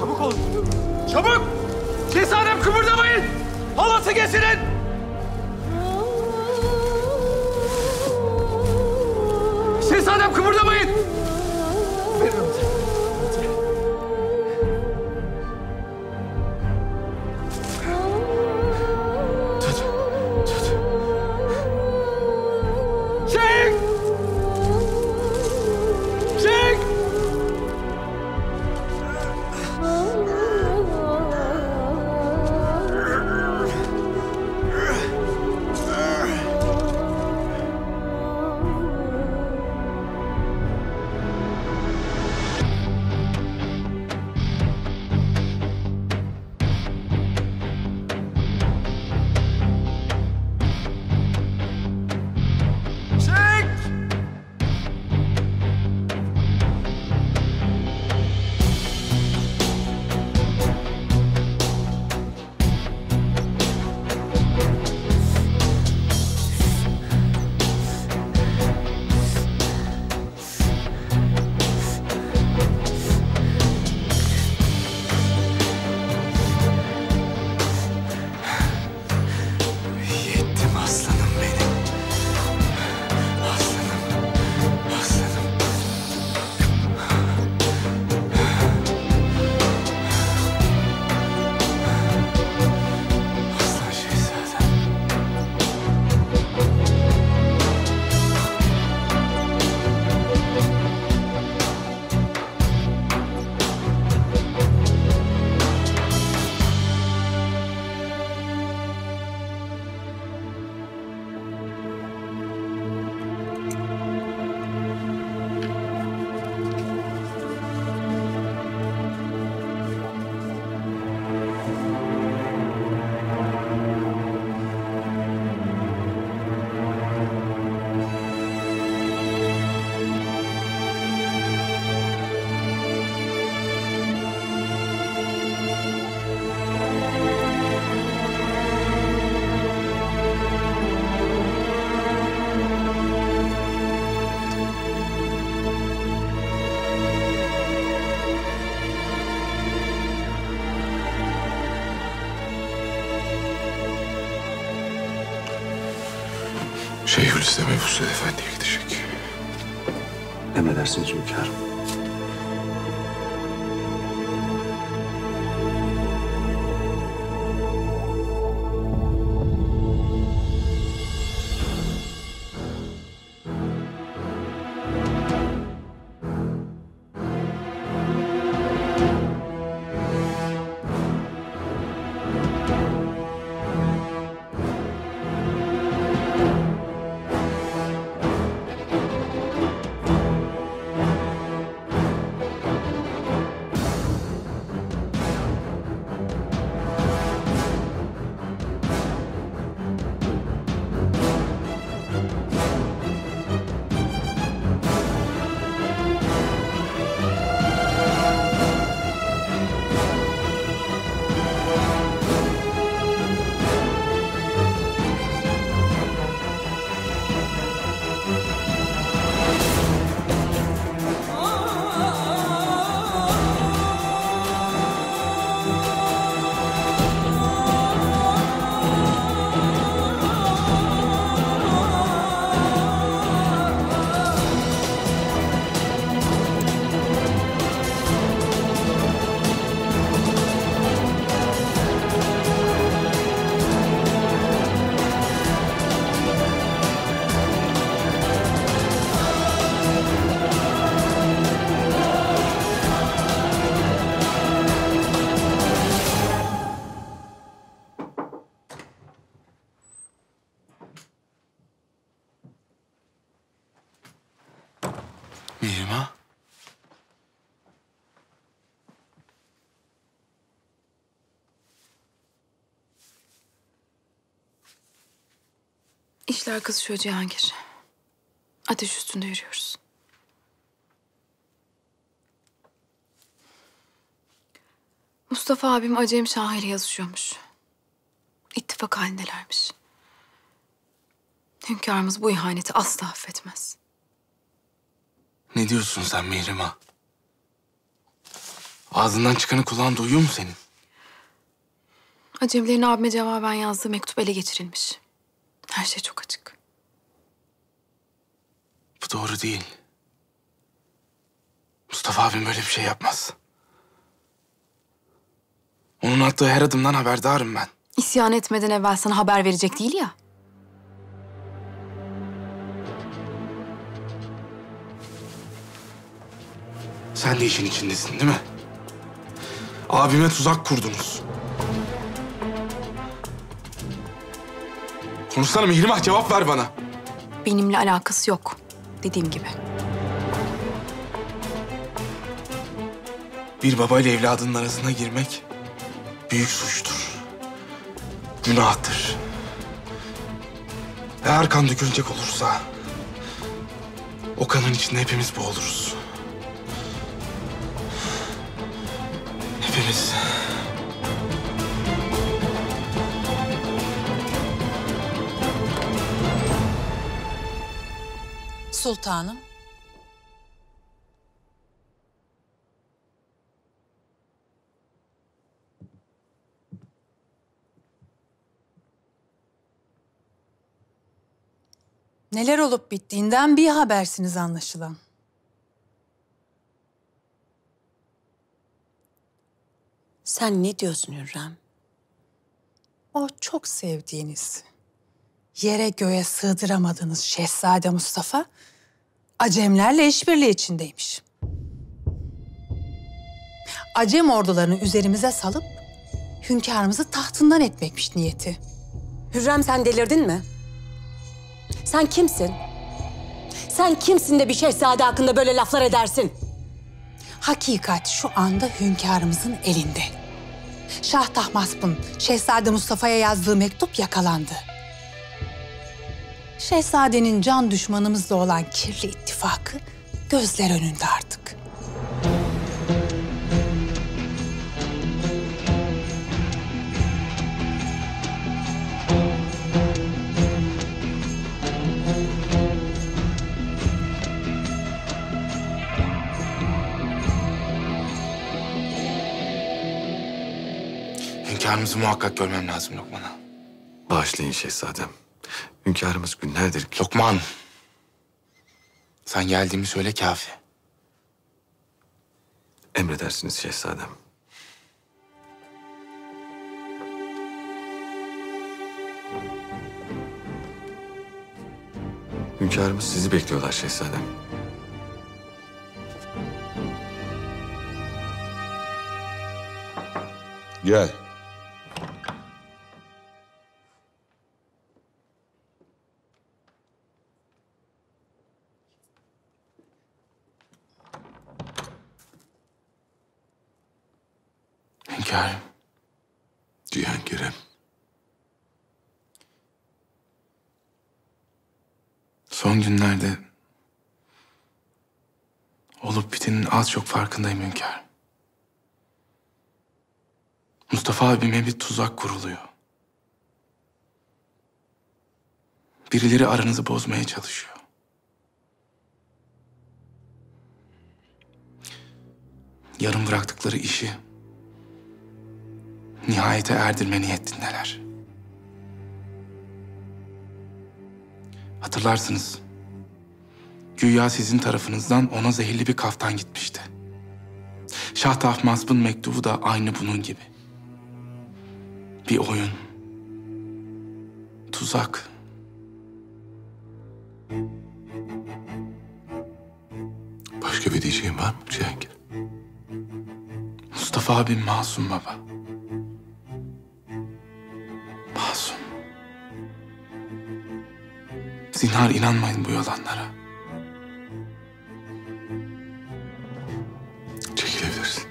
Çabuk olun. Çabuk! Şehzadem kıpırdamayın! Halası getirin! Şehzadem kıpırdamayın! Verin onu. Tut. Tut. Çek! Çek! Şeyhülislam Ebu Süud Efendi'ye gidecek. Emredersiniz hünkârım. Mihrimah. İşler kızışıyor Cihangir. Ateş üstünde yürüyoruz. Mustafa abim Acem Şah ile yazışıyormuş. İttifak halindelermiş. Hünkârımız bu ihaneti asla affetmez. Ne diyorsun sen Mihrimah? Ağzından çıkanı kulağın duyuyor mu senin? Acemlerin abime cevaben yazdığı mektup ele geçirilmiş. Her şey çok açık. Bu doğru değil. Mustafa abim böyle bir şey yapmaz. Onun attığı her adımdan haberdarım ben. İsyan etmeden evvel sana haber verecek değil ya. Sen de işin içindesin değil mi? Abime tuzak kurdunuz. Konuşsana Mihrimah, cevap ver bana. Benimle alakası yok. Dediğim gibi. Bir babayla evladının arasına girmek büyük suçtur. Günahtır. Eğer kan dökülecek olursa o kanın içinde hepimiz boğuluruz. Hepimiz. Sultanım. Neler olup bittiğinden bir habersiniz anlaşılan. Sen ne diyorsun Hürrem? O çok sevdiğiniz, yere göğe sığdıramadığınız Şehzade Mustafa, Acemlerle işbirliği içindeymiş. Acem ordularını üzerimize salıp hünkârımızı tahtından etmekmiş niyeti. Hürrem sen delirdin mi? Sen kimsin? Sen kimsin de bir şehzade hakkında böyle laflar edersin? Hakikat şu anda hünkârımızın elinde. Şah Tahmasp'ın Şehzade Mustafa'ya yazdığı mektup yakalandı. Şehzadenin can düşmanımızla olan kirli ittifakı gözler önünde artık. Hünkârımızı muhakkak görmem lazım Lokman'a. Bağışlayın şehzadem. Hünkârımız günlerdir ki... Lokman! Sen geldiğimi söyle kafi. Emredersiniz şehzadem. Hünkârımız sizi bekliyorlar şehzadem. Gel. Hünkârım. Cihangir'im. Son günlerde olup bitenin az çok farkındayım hünkârım. Mustafa abime bir tuzak kuruluyor. Birileri aranızı bozmaya çalışıyor. Yarım bıraktıkları işi nihayete erdirme niyetindeler. Hatırlarsınız, güya sizin tarafınızdan ona zehirli bir kaftan gitmişti. Şah Tahmasp'ın mektubu da aynı bunun gibi. Bir oyun, tuzak. Başka bir diyeceğin var mı Cihangir? Mustafa abim masum baba. Masum. Zinhar inanmayın bu yalanlara. Çekilebilirsin.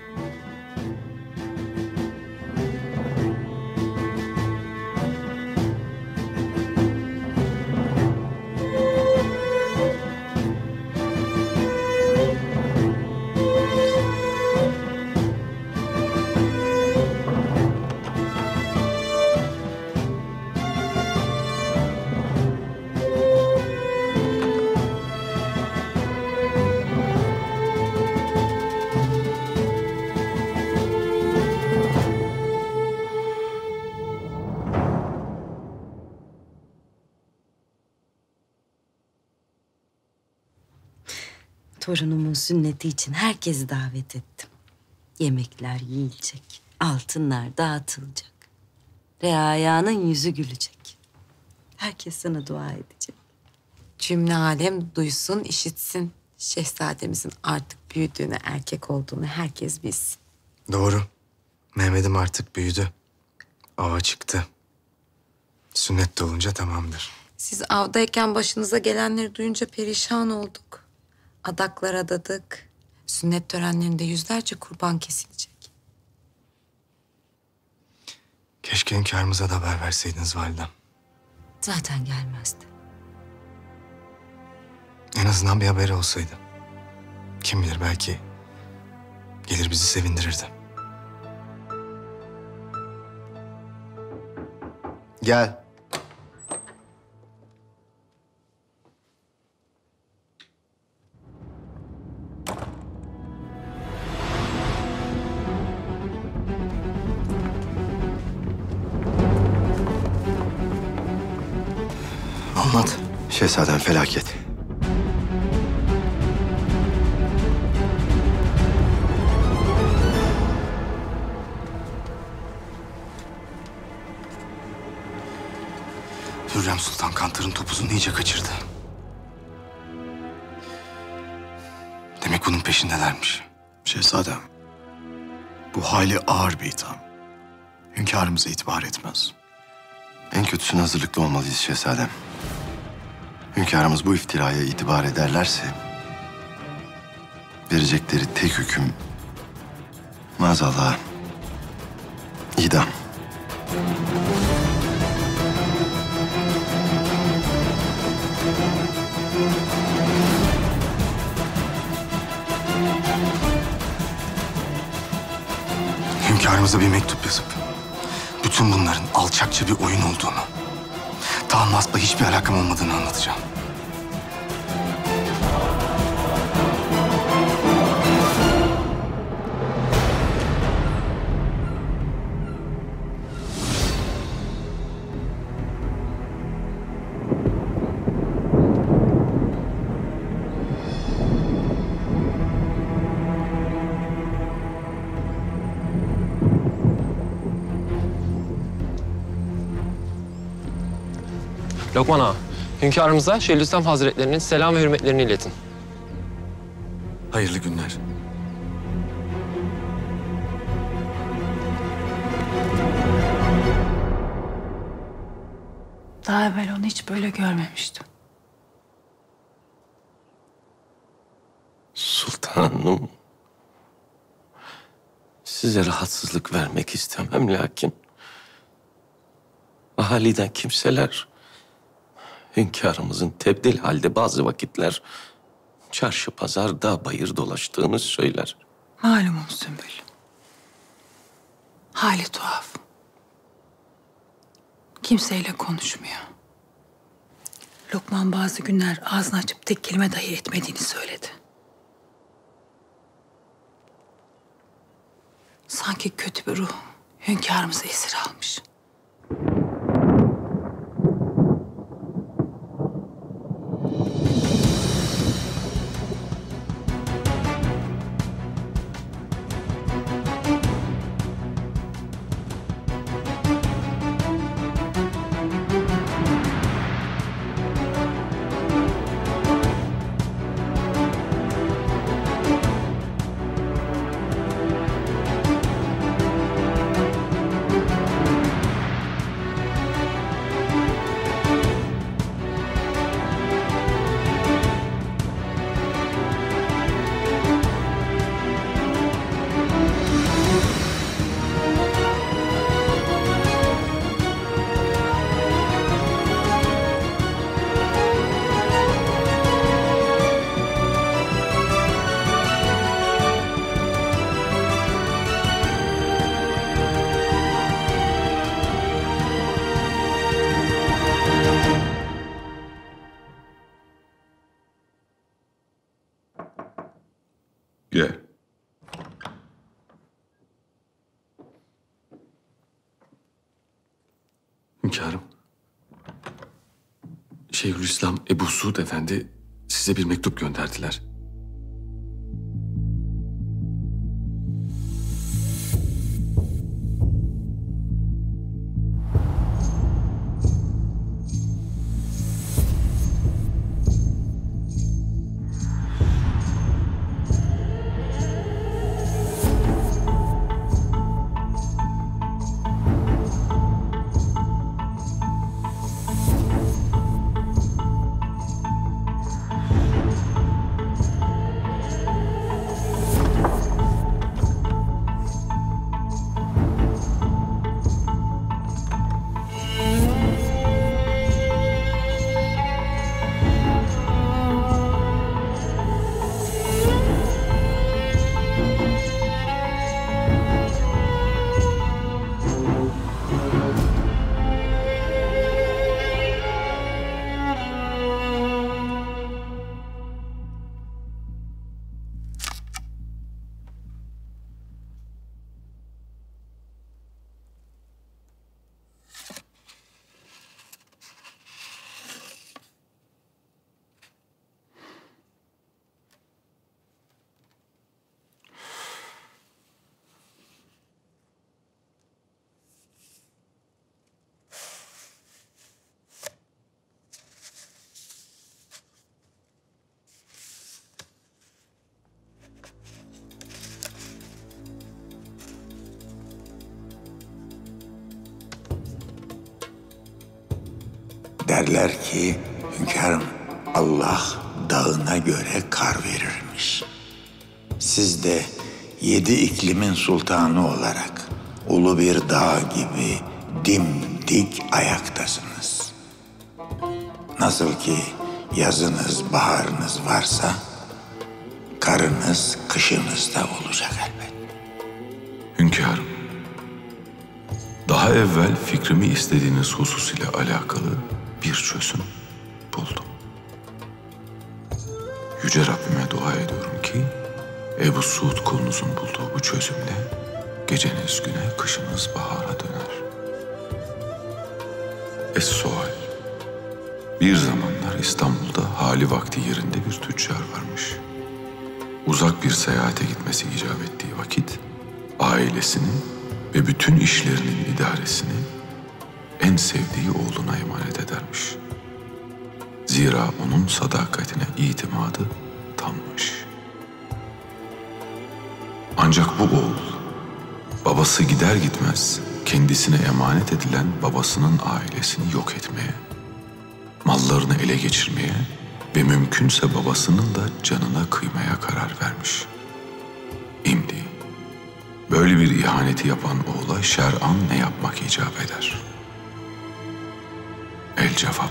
Torunumun sünneti için herkesi davet ettim. Yemekler yiyilecek, altınlar dağıtılacak. Reayanın yüzü gülecek. Herkes sana dua edecek. Cümle alem duysun, işitsin. Şehzademizin artık büyüdüğünü, erkek olduğunu herkes bilsin. Doğru. Mehmet'im artık büyüdü. Ava çıktı. Sünnet de olunca tamamdır. Siz avdayken başınıza gelenleri duyunca perişan olduk. Adaklar adadık. Sünnet törenlerinde yüzlerce kurban kesilecek. Keşke hünkârımıza da haber verseydiniz validem. Zaten gelmezdi. En azından bir haberi olsaydı. Kim bilir belki gelir bizi sevindirirdi. Gel. Anlat. Şehzadem felaket. Hürrem Sultan Kantar'ın topuzunu iyice kaçırdı. Demek bunun peşindelermiş. Şehzadem, bu hayli ağır bir itham. Hünkârımıza itibar etmez. En kötüsüne hazırlıklı olmalıyız şehzadem. Hünkârımız bu iftiraya itibar ederlerse verecekleri tek hüküm maazallah idam. Hünkârımıza bir mektup yazıp bütün bunların alçakça bir oyun olduğunu, Tahmasp'la hiçbir alakam olmadığını anlatacağım. Lokman Ağa, hünkârımıza Şeyhülislam Hazretlerinin selam ve hürmetlerini iletin. Hayırlı günler. Daha evvel onu hiç böyle görmemiştim. Sultanım, size rahatsızlık vermek istemem lakin ahaliden kimseler hünkârımızın tebdil halde bazı vakitler çarşı pazar dağ bayır dolaştığını söyler. Malumum Sümbül. Hali tuhaf. Kimseyle konuşmuyor. Lokman bazı günler ağzını açıp tek kelime dahi etmediğini söyledi. Sanki kötü bir ruh hünkârımızı esir almış. Gel. Hünkârım. Şeyhülislam Ebu Suud Efendi size bir mektup gönderdiler. Derler ki hünkârım Allah dağına göre kar verirmiş. Siz de yedi iklimin sultanı olarak ulu bir dağ gibi dimdik ayaktasınız. Nasıl ki yazınız, baharınız varsa karınız, kışınız da olacak elbet. Hünkârım, daha evvel fikrimi istediğiniz husus ile alakalı bir çözüm buldum. Yüce Rabbime dua ediyorum ki Ebu Suud kulunuzun bulduğu bu çözümle geceniz güne, kışınız bahara döner. Es-Sual. Bir zamanlar İstanbul'da hali vakti yerinde bir tüccar varmış. Uzak bir seyahate gitmesi icap ettiği vakit ailesini ve bütün işlerinin idaresini en sevdiği oğluna emanet edermiş. Zira onun sadakatine itimadı tammış. Ancak bu oğul babası gider gitmez kendisine emanet edilen babasının ailesini yok etmeye, mallarını ele geçirmeye ve mümkünse babasının da canına kıymaya karar vermiş. İmdi, böyle bir ihaneti yapan oğula şer'an ne yapmak icap eder? El cevap.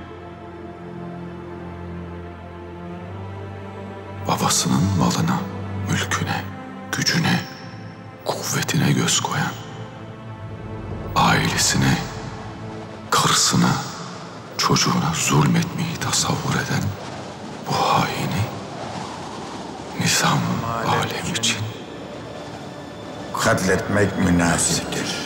Babasının malına, mülküne, gücüne, kuvvetine göz koyan, ailesine, karısına, çocuğuna zulmetmeyi tasavvur eden bu haini nizam alem için katletmek münasiptir.